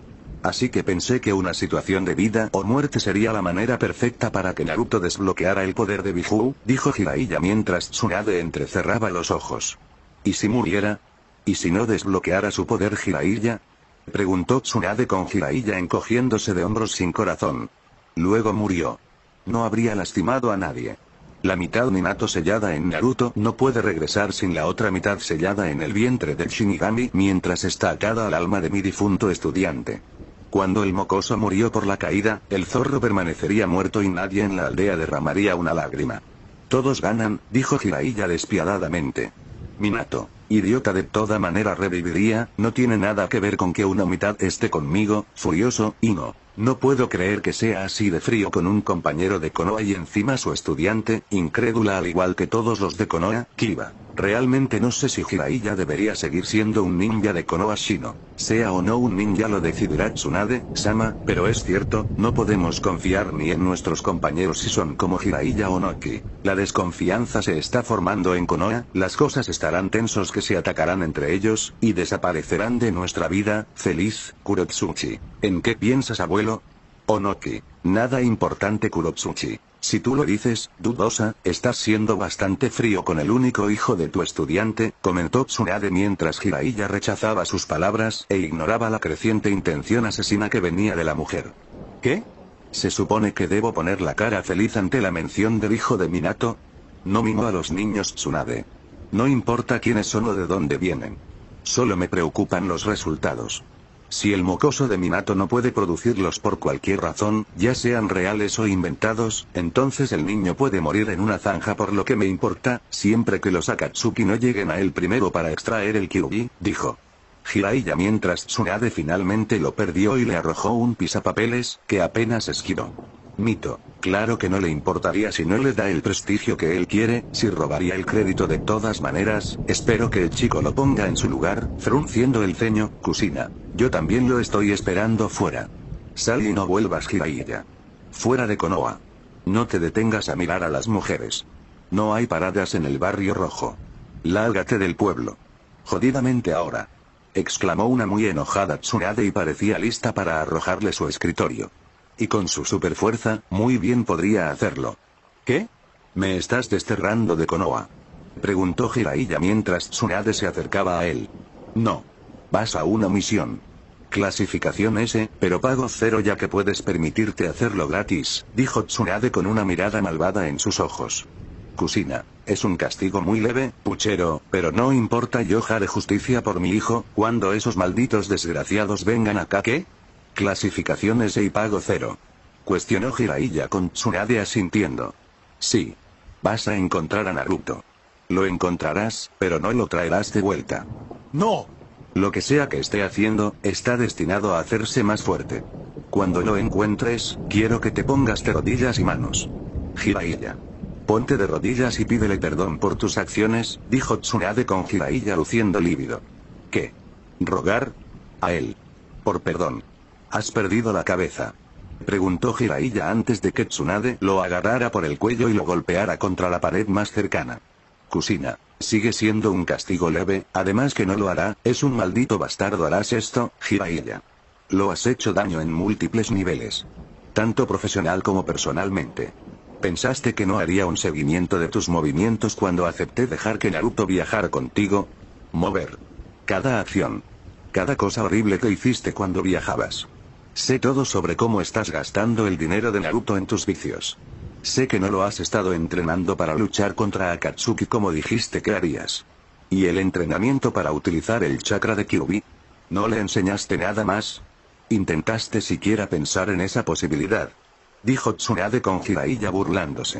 Así que pensé que una situación de vida o muerte sería la manera perfecta para que Naruto desbloqueara el poder de Bifuu, dijo Jiraiya mientras Tsunade entrecerraba los ojos. ¿Y si muriera? ¿Y si no desbloqueara su poder Jiraiya? Preguntó Tsunade con Jiraiya encogiéndose de hombros sin corazón. Luego murió. No habría lastimado a nadie. La mitad Minato sellada en Naruto no puede regresar sin la otra mitad sellada en el vientre del Shinigami mientras está atada al alma de mi difunto estudiante. Cuando el mocoso murió por la caída, el zorro permanecería muerto y nadie en la aldea derramaría una lágrima. Todos ganan, dijo Jiraiya despiadadamente. Minato, idiota de toda manera reviviría, no tiene nada que ver con que una mitad esté conmigo, furioso, y no puedo creer que sea así de frío con un compañero de Konoha y encima su estudiante, incrédula al igual que todos los de Konoha, Kiba. Realmente no sé si Jiraiya debería seguir siendo un ninja de Konoha Shino. Sea o no un ninja lo decidirá Tsunade-sama, pero es cierto, no podemos confiar ni en nuestros compañeros si son como Jiraiya o Noki. La desconfianza se está formando en Konoha, las cosas estarán tensos que se atacarán entre ellos, y desaparecerán de nuestra vida, feliz, Kurotsuchi. ¿En qué piensas, abuelo? Onoki, nada importante Kurotsuchi. Si tú lo dices, dudosa, estás siendo bastante frío con el único hijo de tu estudiante, comentó Tsunade mientras Jiraiya rechazaba sus palabras e ignoraba la creciente intención asesina que venía de la mujer. ¿Qué? ¿Se supone que debo poner la cara feliz ante la mención del hijo de Minato? No mimo a los niños Tsunade. No importa quiénes son o de dónde vienen. Solo me preocupan los resultados. Si el mocoso de Minato no puede producirlos por cualquier razón, ya sean reales o inventados, entonces el niño puede morir en una zanja por lo que me importa, siempre que los Akatsuki no lleguen a él primero para extraer el Kyuubi, dijo Jiraiya mientras Tsunade finalmente lo perdió y le arrojó un pisapapeles, que apenas esquivó. Mito, claro que no le importaría si no le da el prestigio que él quiere, si robaría el crédito de todas maneras, espero que el chico lo ponga en su lugar, frunciendo el ceño, Kusina. Yo también lo estoy esperando fuera. Sal y no vuelvas Jiraiya. Fuera de Konoha. No te detengas a mirar a las mujeres. No hay paradas en el barrio rojo. Lárgate del pueblo. Jodidamente ahora. Exclamó una muy enojada Tsunade y parecía lista para arrojarle su escritorio. Y con su superfuerza, muy bien podría hacerlo. ¿Qué? ¿Me estás desterrando de Konoha? Preguntó Jiraiya mientras Tsunade se acercaba a él. No. Vas a una misión. Clasificación S, pero pago 0 ya que puedes permitirte hacerlo gratis, dijo Tsunade con una mirada malvada en sus ojos. Kusina, es un castigo muy leve, puchero, pero no importa, yo haré justicia por mi hijo, cuando esos malditos desgraciados vengan acá. ¿Qué? Clasificación S y pago 0. Cuestionó Jiraiya con Tsunade asintiendo. Sí. Vas a encontrar a Naruto. Lo encontrarás, pero no lo traerás de vuelta. ¡No! Lo que sea que esté haciendo, está destinado a hacerse más fuerte. Cuando lo encuentres, quiero que te pongas de rodillas y manos. Jiraiya. Ponte de rodillas y pídele perdón por tus acciones, dijo Tsunade con Jiraiya luciendo lívido. ¿Qué? ¿Rogar? A él. Por perdón. ¿Has perdido la cabeza? Preguntó Jiraiya antes de que Tsunade lo agarrara por el cuello y lo golpeara contra la pared más cercana. Kusina, sigue siendo un castigo leve, además que no lo hará, es un maldito bastardo. ¿Harás esto, Jiraiya? Lo has hecho daño en múltiples niveles. Tanto profesional como personalmente. ¿Pensaste que no haría un seguimiento de tus movimientos cuando acepté dejar que Naruto viajara contigo? Mover. Cada acción. Cada cosa horrible que hiciste cuando viajabas. Sé todo sobre cómo estás gastando el dinero de Naruto en tus vicios. Sé que no lo has estado entrenando para luchar contra Akatsuki como dijiste que harías. ¿Y el entrenamiento para utilizar el chakra de Kyuubi? ¿No le enseñaste nada más? ¿Intentaste siquiera pensar en esa posibilidad? Dijo Tsunade con Jiraiya burlándose.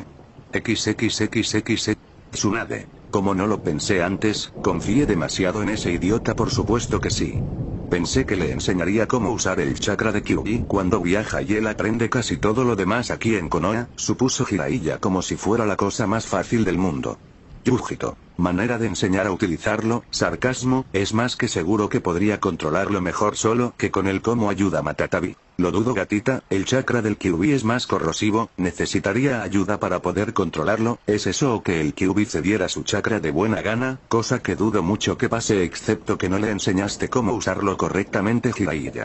XXXX. Tsunade, como no lo pensé antes, confié demasiado en ese idiota. Por supuesto que sí. Pensé que le enseñaría cómo usar el chakra de Kyuubi cuando viaja y él aprende casi todo lo demás aquí en Konoha, supuso Jiraiya como si fuera la cosa más fácil del mundo. Yujito, manera de enseñar a utilizarlo, sarcasmo, es más que seguro que podría controlarlo mejor solo que con él como ayuda Matatabi. Lo dudo gatita, el chakra del Kyuubi es más corrosivo, necesitaría ayuda para poder controlarlo. ¿Es eso o que el Kyuubi cediera su chakra de buena gana? Cosa que dudo mucho que pase excepto que no le enseñaste cómo usarlo correctamente Jiraiya.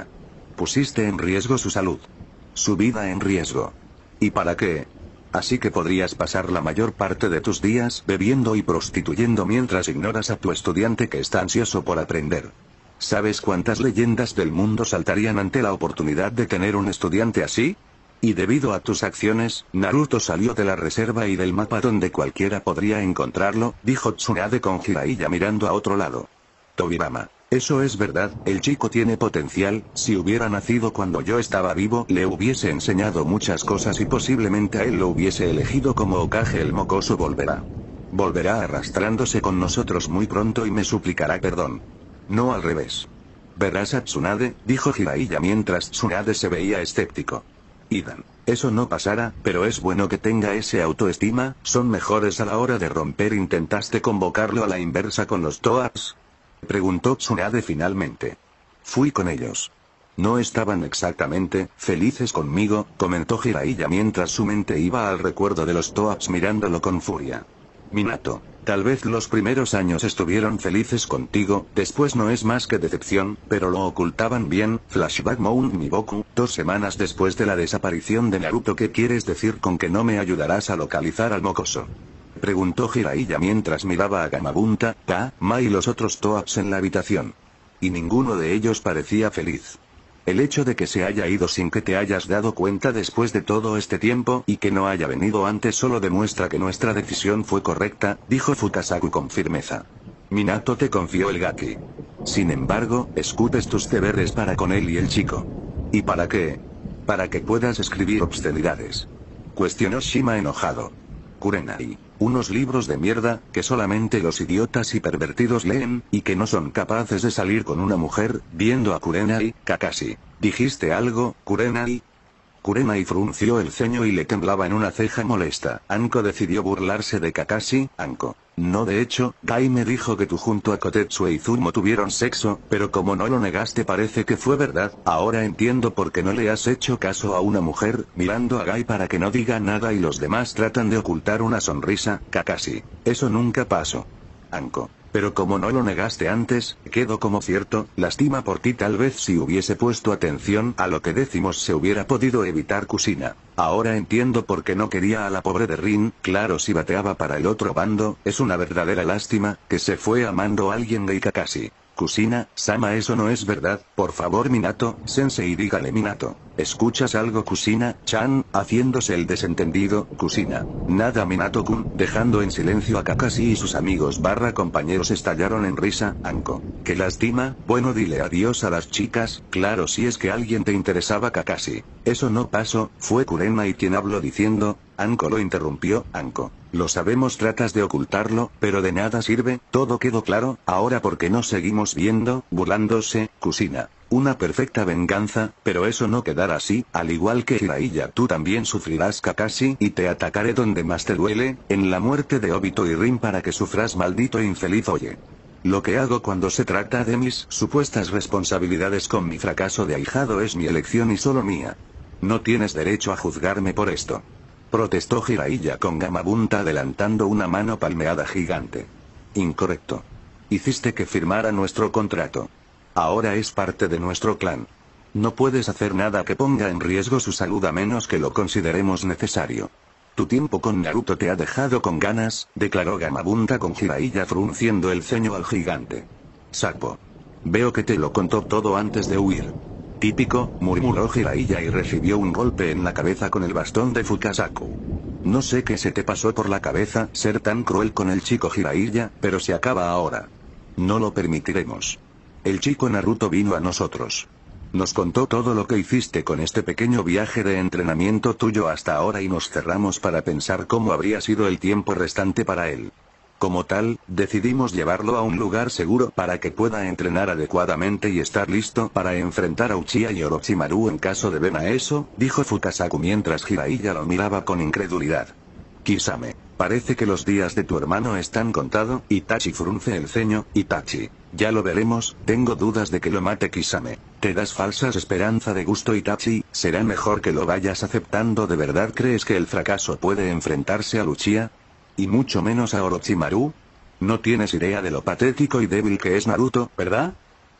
Pusiste en riesgo su salud. Su vida en riesgo. ¿Y para qué? Así que podrías pasar la mayor parte de tus días bebiendo y prostituyendo mientras ignoras a tu estudiante que está ansioso por aprender. ¿Sabes cuántas leyendas del mundo saltarían ante la oportunidad de tener un estudiante así? Y debido a tus acciones, Naruto salió de la reserva y del mapa donde cualquiera podría encontrarlo, dijo Tsunade con Jiraiya mirando a otro lado. Tobirama. Eso es verdad, el chico tiene potencial, si hubiera nacido cuando yo estaba vivo, le hubiese enseñado muchas cosas y posiblemente a él lo hubiese elegido como Hokage. El mocoso volverá. Volverá arrastrándose con nosotros muy pronto y me suplicará perdón. No al revés. Verás a Tsunade, dijo Jiraiya mientras Tsunade se veía escéptico. Idan. Eso no pasará, pero es bueno que tenga ese autoestima, son mejores a la hora de romper. ¿Intentaste convocarlo a la inversa con los Toads? Preguntó Tsunade finalmente. Fui con ellos. No estaban exactamente felices conmigo, comentó Jiraiya mientras su mente iba al recuerdo de los Toads mirándolo con furia. Minato, tal vez los primeros años estuvieron felices contigo, después no es más que decepción, pero lo ocultaban bien. Flashback Mount Miboku, 2 semanas después de la desaparición de Naruto. ¿Qué quieres decir con que no me ayudarás a localizar al mocoso? Preguntó Jiraiya mientras miraba a Gamabunta, Tama y los otros Toads en la habitación. Y ninguno de ellos parecía feliz. El hecho de que se haya ido sin que te hayas dado cuenta después de todo este tiempo y que no haya venido antes solo demuestra que nuestra decisión fue correcta, dijo Fukasaku con firmeza. Minato te confió el Gaki. Sin embargo, escupes tus deberes para con él y el chico. ¿Y para qué? Para que puedas escribir obscenidades. Cuestionó Shima enojado. Kurenai. Unos libros de mierda, que solamente los idiotas y pervertidos leen, y que no son capaces de salir con una mujer, viendo a Kurenai. Kakashi. ¿Dijiste algo, Kurenai? Kurenai frunció el ceño y le temblaba en una ceja molesta. Anko decidió burlarse de Kakashi. Anko. No, de hecho, Gai me dijo que tú junto a Kotetsu e Izumo tuvieron sexo, pero como no lo negaste parece que fue verdad. Ahora entiendo por qué no le has hecho caso a una mujer, mirando a Gai para que no diga nada y los demás tratan de ocultar una sonrisa. Kakashi. Eso nunca pasó. Anko. Pero como no lo negaste antes, quedó como cierto. Lástima por ti. Tal vez si hubiese puesto atención a lo que decimos se hubiera podido evitar. Kusina. Ahora entiendo por qué no quería a la pobre de Rin. Claro, si bateaba para el otro bando, es una verdadera lástima que se fue amando a alguien de Kakashi. Kusina, Sama, eso no es verdad. Por favor Minato, sensei, dígale Minato. ¿Escuchas algo Kusina-chan? Haciéndose el desentendido. Kusina. Nada Minato-kun. Dejando en silencio a Kakashi y sus amigos compañeros estallaron en risa. Anko. Qué lástima. Bueno, dile adiós a las chicas. Claro, si es que alguien te interesaba Kakashi. Eso no pasó, fue Kurenai quien habló diciendo. Anko lo interrumpió. Anko. Lo sabemos, tratas de ocultarlo, pero de nada sirve, todo quedó claro. Ahora ¿por qué no seguimos viendo? Burlándose. Kusina. Una perfecta venganza, pero eso no quedará así. Al igual que Jiraiya, tú también sufrirás Kakashi y te atacaré donde más te duele, en la muerte de Obito y Rin, para que sufras, maldito e infeliz. Oye. Lo que hago cuando se trata de mis supuestas responsabilidades con mi fracaso de ahijado es mi elección y solo mía. No tienes derecho a juzgarme por esto. Protestó Jiraiya con Gamabunta adelantando una mano palmeada gigante. Incorrecto. Hiciste que firmara nuestro contrato. Ahora es parte de nuestro clan. No puedes hacer nada que ponga en riesgo su salud a menos que lo consideremos necesario. Tu tiempo con Naruto te ha dejado con ganas, declaró Gamabunta con Jiraiya frunciendo el ceño al gigante. Sapo. Veo que te lo contó todo antes de huir. Típico, murmuró Jiraiya y recibió un golpe en la cabeza con el bastón de Fukasaku. No sé qué se te pasó por la cabeza, ser tan cruel con el chico Jiraiya, pero se acaba ahora. No lo permitiremos. El chico Naruto vino a nosotros. Nos contó todo lo que hiciste con este pequeño viaje de entrenamiento tuyo hasta ahora y nos cerramos para pensar cómo habría sido el tiempo restante para él. Como tal, decidimos llevarlo a un lugar seguro para que pueda entrenar adecuadamente y estar listo para enfrentar a Uchiha y Orochimaru en caso de ven a eso, dijo Fukasaku mientras Jiraiya lo miraba con incredulidad. Kisame, parece que los días de tu hermano están contados. Itachi frunce el ceño. Itachi, ya lo veremos, tengo dudas de que lo mate Kisame. Te das falsas esperanza de gusto Itachi, será mejor que lo vayas aceptando. ¿De verdad crees que el fracaso puede enfrentarse a Uchiha? Y mucho menos a Orochimaru. No tienes idea de lo patético y débil que es Naruto, ¿verdad?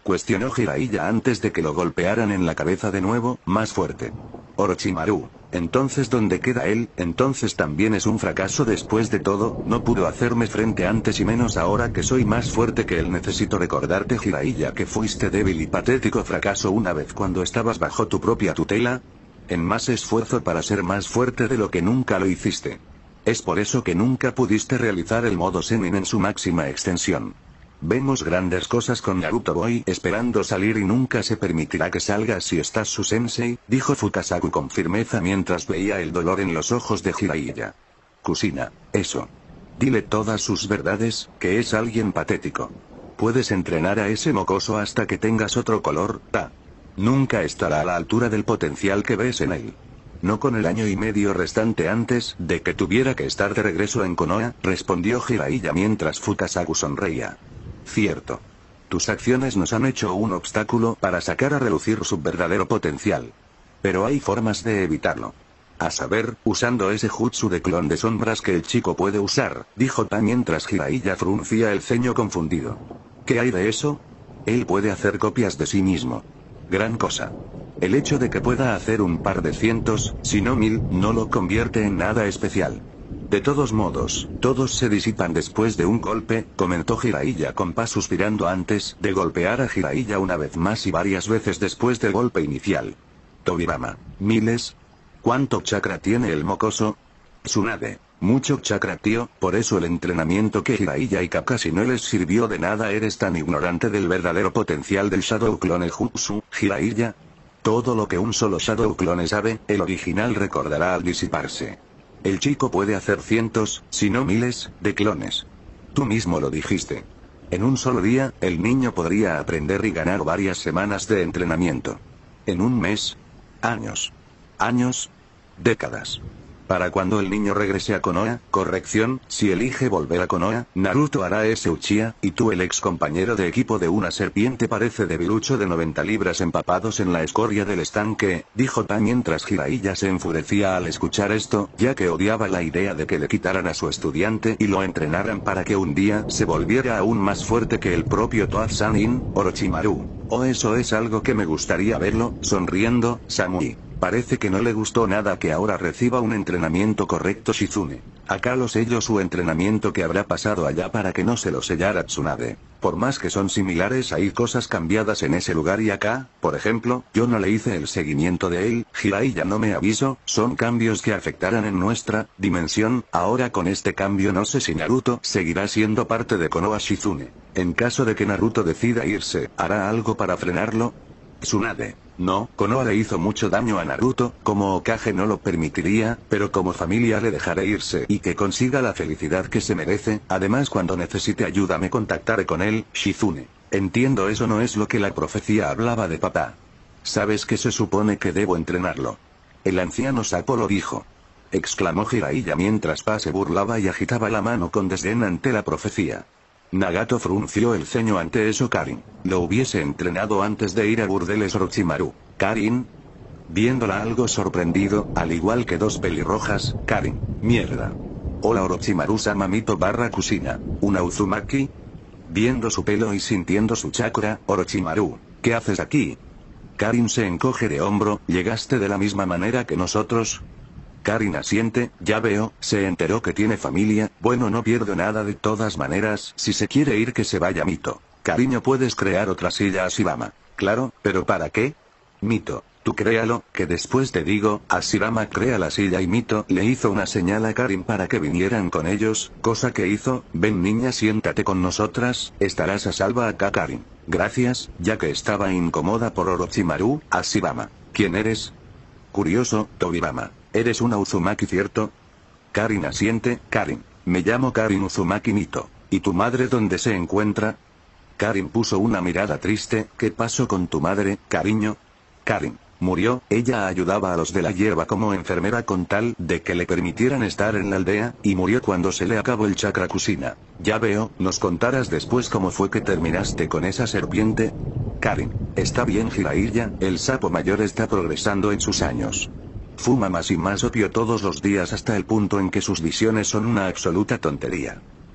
Cuestionó Jiraiya antes de que lo golpearan en la cabeza de nuevo, más fuerte. Orochimaru. Entonces ¿dónde queda él? Entonces también es un fracaso después de todo, no pudo hacerme frente antes y menos ahora que soy más fuerte que él. Necesito recordarte, Jiraiya, que fuiste débil y patético fracaso una vez cuando estabas bajo tu propia tutela. En más esfuerzo para ser más fuerte de lo que nunca lo hiciste. Es por eso que nunca pudiste realizar el modo Zenin en su máxima extensión. Vemos grandes cosas con Naruto. Voy esperando salir y nunca se permitirá que salgas si estás su sensei, dijo Fukasaku con firmeza mientras veía el dolor en los ojos de Jiraiya. Kusina, eso. Dile todas sus verdades, que es alguien patético. Puedes entrenar a ese mocoso hasta que tengas otro color, nunca estará a la altura del potencial que ves en él. No con el año y medio restante antes de que tuviera que estar de regreso en Konoha, respondió Jiraiya mientras Fukasaku sonreía. Cierto. Tus acciones nos han hecho un obstáculo para sacar a relucir su verdadero potencial. Pero hay formas de evitarlo. A saber, usando ese jutsu de clon de sombras que el chico puede usar, dijo Ta mientras Jiraiya fruncía el ceño confundido. ¿Qué hay de eso? Él puede hacer copias de sí mismo. Gran cosa. El hecho de que pueda hacer un par de cientos, si no 1000, no lo convierte en nada especial. De todos modos, todos se disipan después de un golpe, comentó Jiraiya con Pa suspirando antes de golpear a Jiraiya una vez más y varias veces después del golpe inicial. Tobirama. ¿Miles? ¿Cuánto chakra tiene el mocoso? Tsunade. Mucho chakra, tío, por eso el entrenamiento que Jiraiya y Kakashi no les sirvió de nada. Eres tan ignorante del verdadero potencial del Shadow Clone Jutsu, Jiraiya. Todo lo que un solo Shadow Clone sabe, el original recordará al disiparse. El chico puede hacer cientos, si no miles, de clones. Tú mismo lo dijiste. En un solo día, el niño podría aprender y ganar varias semanas de entrenamiento. En un mes. Años. Años. Décadas. Para cuando el niño regrese a Konoha, corrección, si elige volver a Konoha, Naruto hará ese Uchiha, y tú el ex compañero de equipo de una serpiente parece debilucho de 90 libras empapados en la escoria del estanque, dijo Ta mientras Jiraiya se enfurecía al escuchar esto, ya que odiaba la idea de que le quitaran a su estudiante y lo entrenaran para que un día se volviera aún más fuerte que el propio Toad Sannin, Orochimaru. Oh, eso es algo que me gustaría verlo, sonriendo, Samui. Parece que no le gustó nada que ahora reciba un entrenamiento correcto Shizune. Acá lo selló su entrenamiento que habrá pasado allá para que no se lo sellara Tsunade. Por más que son similares hay cosas cambiadas en ese lugar y acá, por ejemplo, yo no le hice el seguimiento de él, Jiraiya no me avisó, son cambios que afectarán en nuestra dimensión. Ahora con este cambio no sé si Naruto seguirá siendo parte de Konoha Shizune. En caso de que Naruto decida irse, ¿hará algo para frenarlo? Tsunade. No, Konoha le hizo mucho daño a Naruto, como Hokage no lo permitiría, pero como familia le dejaré irse y que consiga la felicidad que se merece. Además cuando necesite ayuda me contactaré con él, Shizune. Entiendo, eso no es lo que la profecía hablaba de papá. ¿Sabes que se supone que debo entrenarlo? El anciano sapo lo dijo. Exclamó Jiraiya mientras Pa se burlaba y agitaba la mano con desdén ante la profecía. Nagato frunció el ceño ante eso. Karin. Lo hubiese entrenado antes de ir a burdeles Orochimaru. Karin. Viéndola algo sorprendido, al igual que dos pelirrojas, Karin. Mierda. Hola Orochimaru-sama Mito / Kusina. ¿Una Uzumaki? Viendo su pelo y sintiendo su chakra, Orochimaru. ¿Qué haces aquí? Karin se encoge de hombro. ¿Llegaste de la misma manera que nosotros? Karin asiente, ya veo, se enteró que tiene familia, bueno no pierdo nada de todas maneras, si se quiere ir que se vaya Mito. Cariño puedes crear otra silla a Shibama. Claro, pero ¿para qué? Mito, tú créalo, que después te digo, Hashirama crea la silla y Mito le hizo una señal a Karin para que vinieran con ellos, cosa que hizo. Ven niña, siéntate con nosotras, estarás a salvo acá Karin. Gracias, ya que estaba incómoda por Orochimaru. Hashirama. ¿Quién eres? Curioso, Tobirama. Eres una Uzumaki, ¿cierto? Karin asiente. Karin. Me llamo Karin Uzumaki Mito. ¿Y tu madre dónde se encuentra? Karin puso una mirada triste. ¿Qué pasó con tu madre, cariño? Karin. Murió, ella ayudaba a los de la hierba como enfermera con tal de que le permitieran estar en la aldea, y murió cuando se le acabó el chakra Kusina. Ya veo, ¿nos contarás después cómo fue que terminaste con esa serpiente? Karin. Está bien Jiraiya, el sapo mayor está progresando en sus años. Fuma más y más opio todos los días hasta el punto en que sus visiones son una absoluta tontería.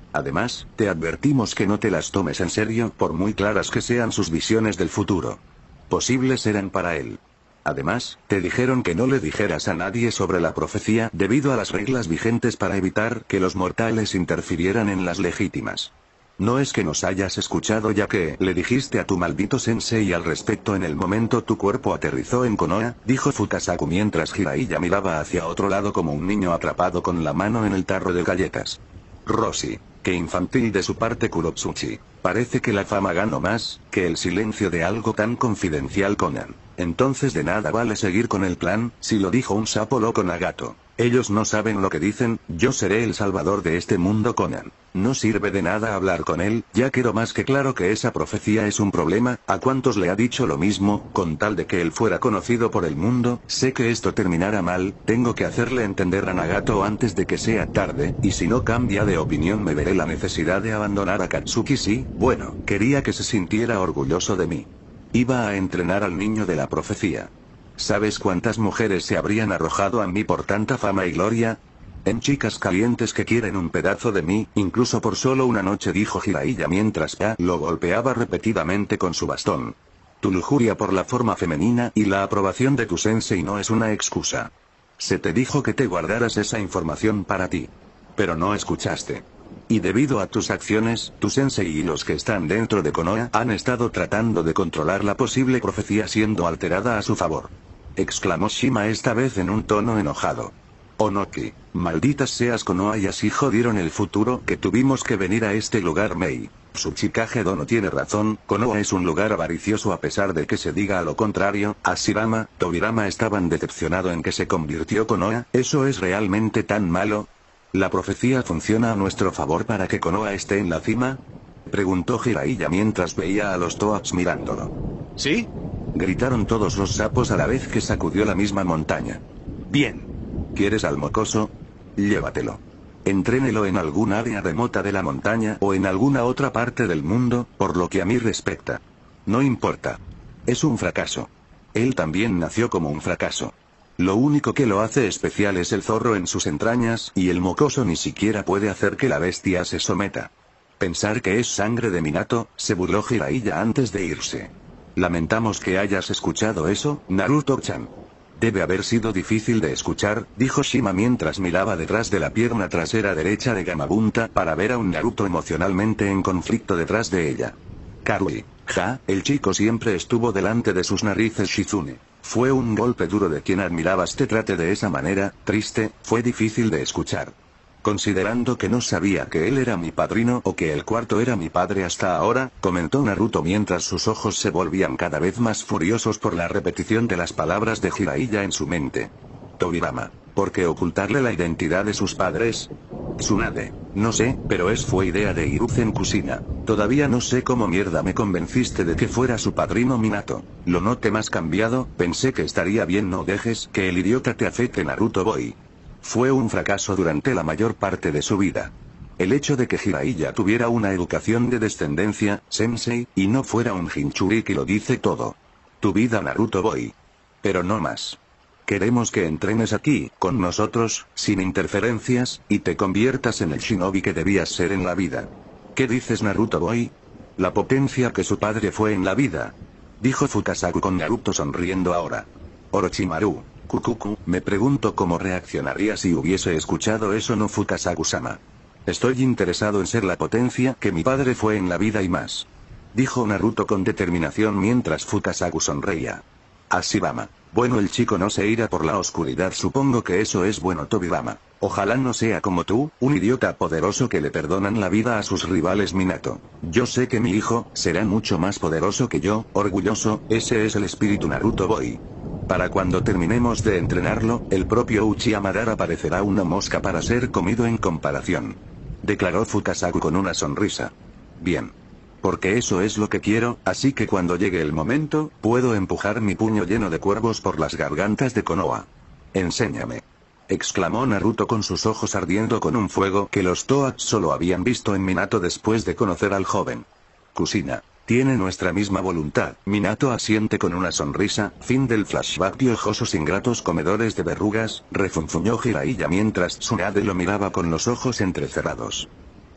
Además, te advertimos que no te las tomes en serio por muy claras que sean sus visiones del futuro. Posibles eran para él. Además, te dijeron que no le dijeras a nadie sobre la profecía debido a las reglas vigentes para evitar que los mortales interfirieran en las legítimas. No es que nos hayas escuchado ya que le dijiste a tu maldito sensei al respecto en el momento tu cuerpo aterrizó en Konoha, dijo Fukasaku mientras Jiraiya miraba hacia otro lado como un niño atrapado con la mano en el tarro de galletas. Rosy, qué infantil de su parte Kurotsuchi. Parece que la fama ganó más que el silencio de algo tan confidencial Conan. Entonces de nada vale seguir con el plan, si lo dijo un sapo loco Nagato. Ellos no saben lo que dicen, yo seré el salvador de este mundo Conan. No sirve de nada hablar con él, ya quedó más que claro que esa profecía es un problema, ¿a cuántos le ha dicho lo mismo? Con tal de que él fuera conocido por el mundo, sé que esto terminará mal, tengo que hacerle entender a Nagato antes de que sea tarde, y si no cambia de opinión me veré la necesidad de abandonar a Katsuki sí, bueno, quería que se sintiera orgulloso de mí. Iba a entrenar al niño de la profecía. ¿Sabes cuántas mujeres se habrían arrojado a mí por tanta fama y gloria? En chicas calientes que quieren un pedazo de mí, incluso por solo una noche dijo Jiraiya mientras Pa lo golpeaba repetidamente con su bastón. Tu lujuria por la forma femenina y la aprobación de tu sensei no es una excusa. Se te dijo que te guardaras esa información para ti. Pero no escuchaste. Y debido a tus acciones, tu sensei y los que están dentro de Konoha han estado tratando de controlar la posible profecía siendo alterada a su favor. Exclamó Shima esta vez en un tono enojado. Onoki, malditas seas Konoha y así jodieron el futuro que tuvimos que venir a este lugar Mei. Tsuchikage no tiene razón, Konoha es un lugar avaricioso a pesar de que se diga lo contrario, Ashirama, Tobirama estaban decepcionados en que se convirtió Konoha, ¿eso es realmente tan malo? ¿La profecía funciona a nuestro favor para que Konoha esté en la cima? Preguntó Jiraiya mientras veía a los Toads mirándolo. ¿Sí? Gritaron todos los sapos a la vez que sacudió la misma montaña. Bien. ¿Quieres al mocoso? Llévatelo. Entrénelo en algún área remota de la montaña o en alguna otra parte del mundo, por lo que a mí respecta. No importa. Es un fracaso. Él también nació como un fracaso. Lo único que lo hace especial es el zorro en sus entrañas, y el mocoso ni siquiera puede hacer que la bestia se someta. Pensar que es sangre de Minato, se burló Jiraiya antes de irse. Lamentamos que hayas escuchado eso, Naruto-chan. Debe haber sido difícil de escuchar, dijo Shima mientras miraba detrás de la pierna trasera derecha de Gamabunta para ver a un Naruto emocionalmente en conflicto detrás de ella. Karui, el chico siempre estuvo delante de sus narices Shizune. Fue un golpe duro de quien admirabas te trate de esa manera, triste, fue difícil de escuchar. Considerando que no sabía que él era mi padrino o que el cuarto era mi padre hasta ahora, comentó Naruto mientras sus ojos se volvían cada vez más furiosos por la repetición de las palabras de Jiraiya en su mente. Tobirama, ¿por qué ocultarle la identidad de sus padres? Tsunade, no sé, pero fue idea de Hiruzen Kushina. Todavía no sé cómo mierda me convenciste de que fuera su padrino Minato. Lo noté más cambiado, pensé que estaría bien no dejes que el idiota te afecte Naruto Boy. Fue un fracaso durante la mayor parte de su vida. El hecho de que Jiraiya tuviera una educación de descendencia, sensei, y no fuera un Jinchuriki lo dice todo. Tu vida Naruto Boy. Pero no más. Queremos que entrenes aquí, con nosotros, sin interferencias, y te conviertas en el shinobi que debías ser en la vida. ¿Qué dices Naruto Boy? La potencia que su padre fue en la vida. Dijo Fukasaku con Naruto sonriendo ahora. Orochimaru. Kukuku, me pregunto cómo reaccionaría si hubiese escuchado eso no Fukasaku-sama. Estoy interesado en ser la potencia que mi padre fue en la vida y más. Dijo Naruto con determinación mientras Fukasaku sonreía. Ashirama. Bueno el chico no se irá por la oscuridad supongo que eso es bueno Tobirama. Ojalá no sea como tú, un idiota poderoso que le perdonan la vida a sus rivales Minato. Yo sé que mi hijo será mucho más poderoso que yo, orgulloso, ese es el espíritu Naruto Boy. Para cuando terminemos de entrenarlo, el propio Uchiha Madara parecerá una mosca para ser comido en comparación. Declaró Fukasaku con una sonrisa. Bien. Porque eso es lo que quiero, así que cuando llegue el momento, puedo empujar mi puño lleno de cuervos por las gargantas de Konoha. Enséñame. Exclamó Naruto con sus ojos ardiendo con un fuego que los Toads solo habían visto en Minato después de conocer al joven. Kushina. Tiene nuestra misma voluntad. Minato asiente con una sonrisa. Fin del flashback. Piojosos ingratos comedores de verrugas, refunfuñó Jiraiya mientras Tsunade lo miraba con los ojos entrecerrados.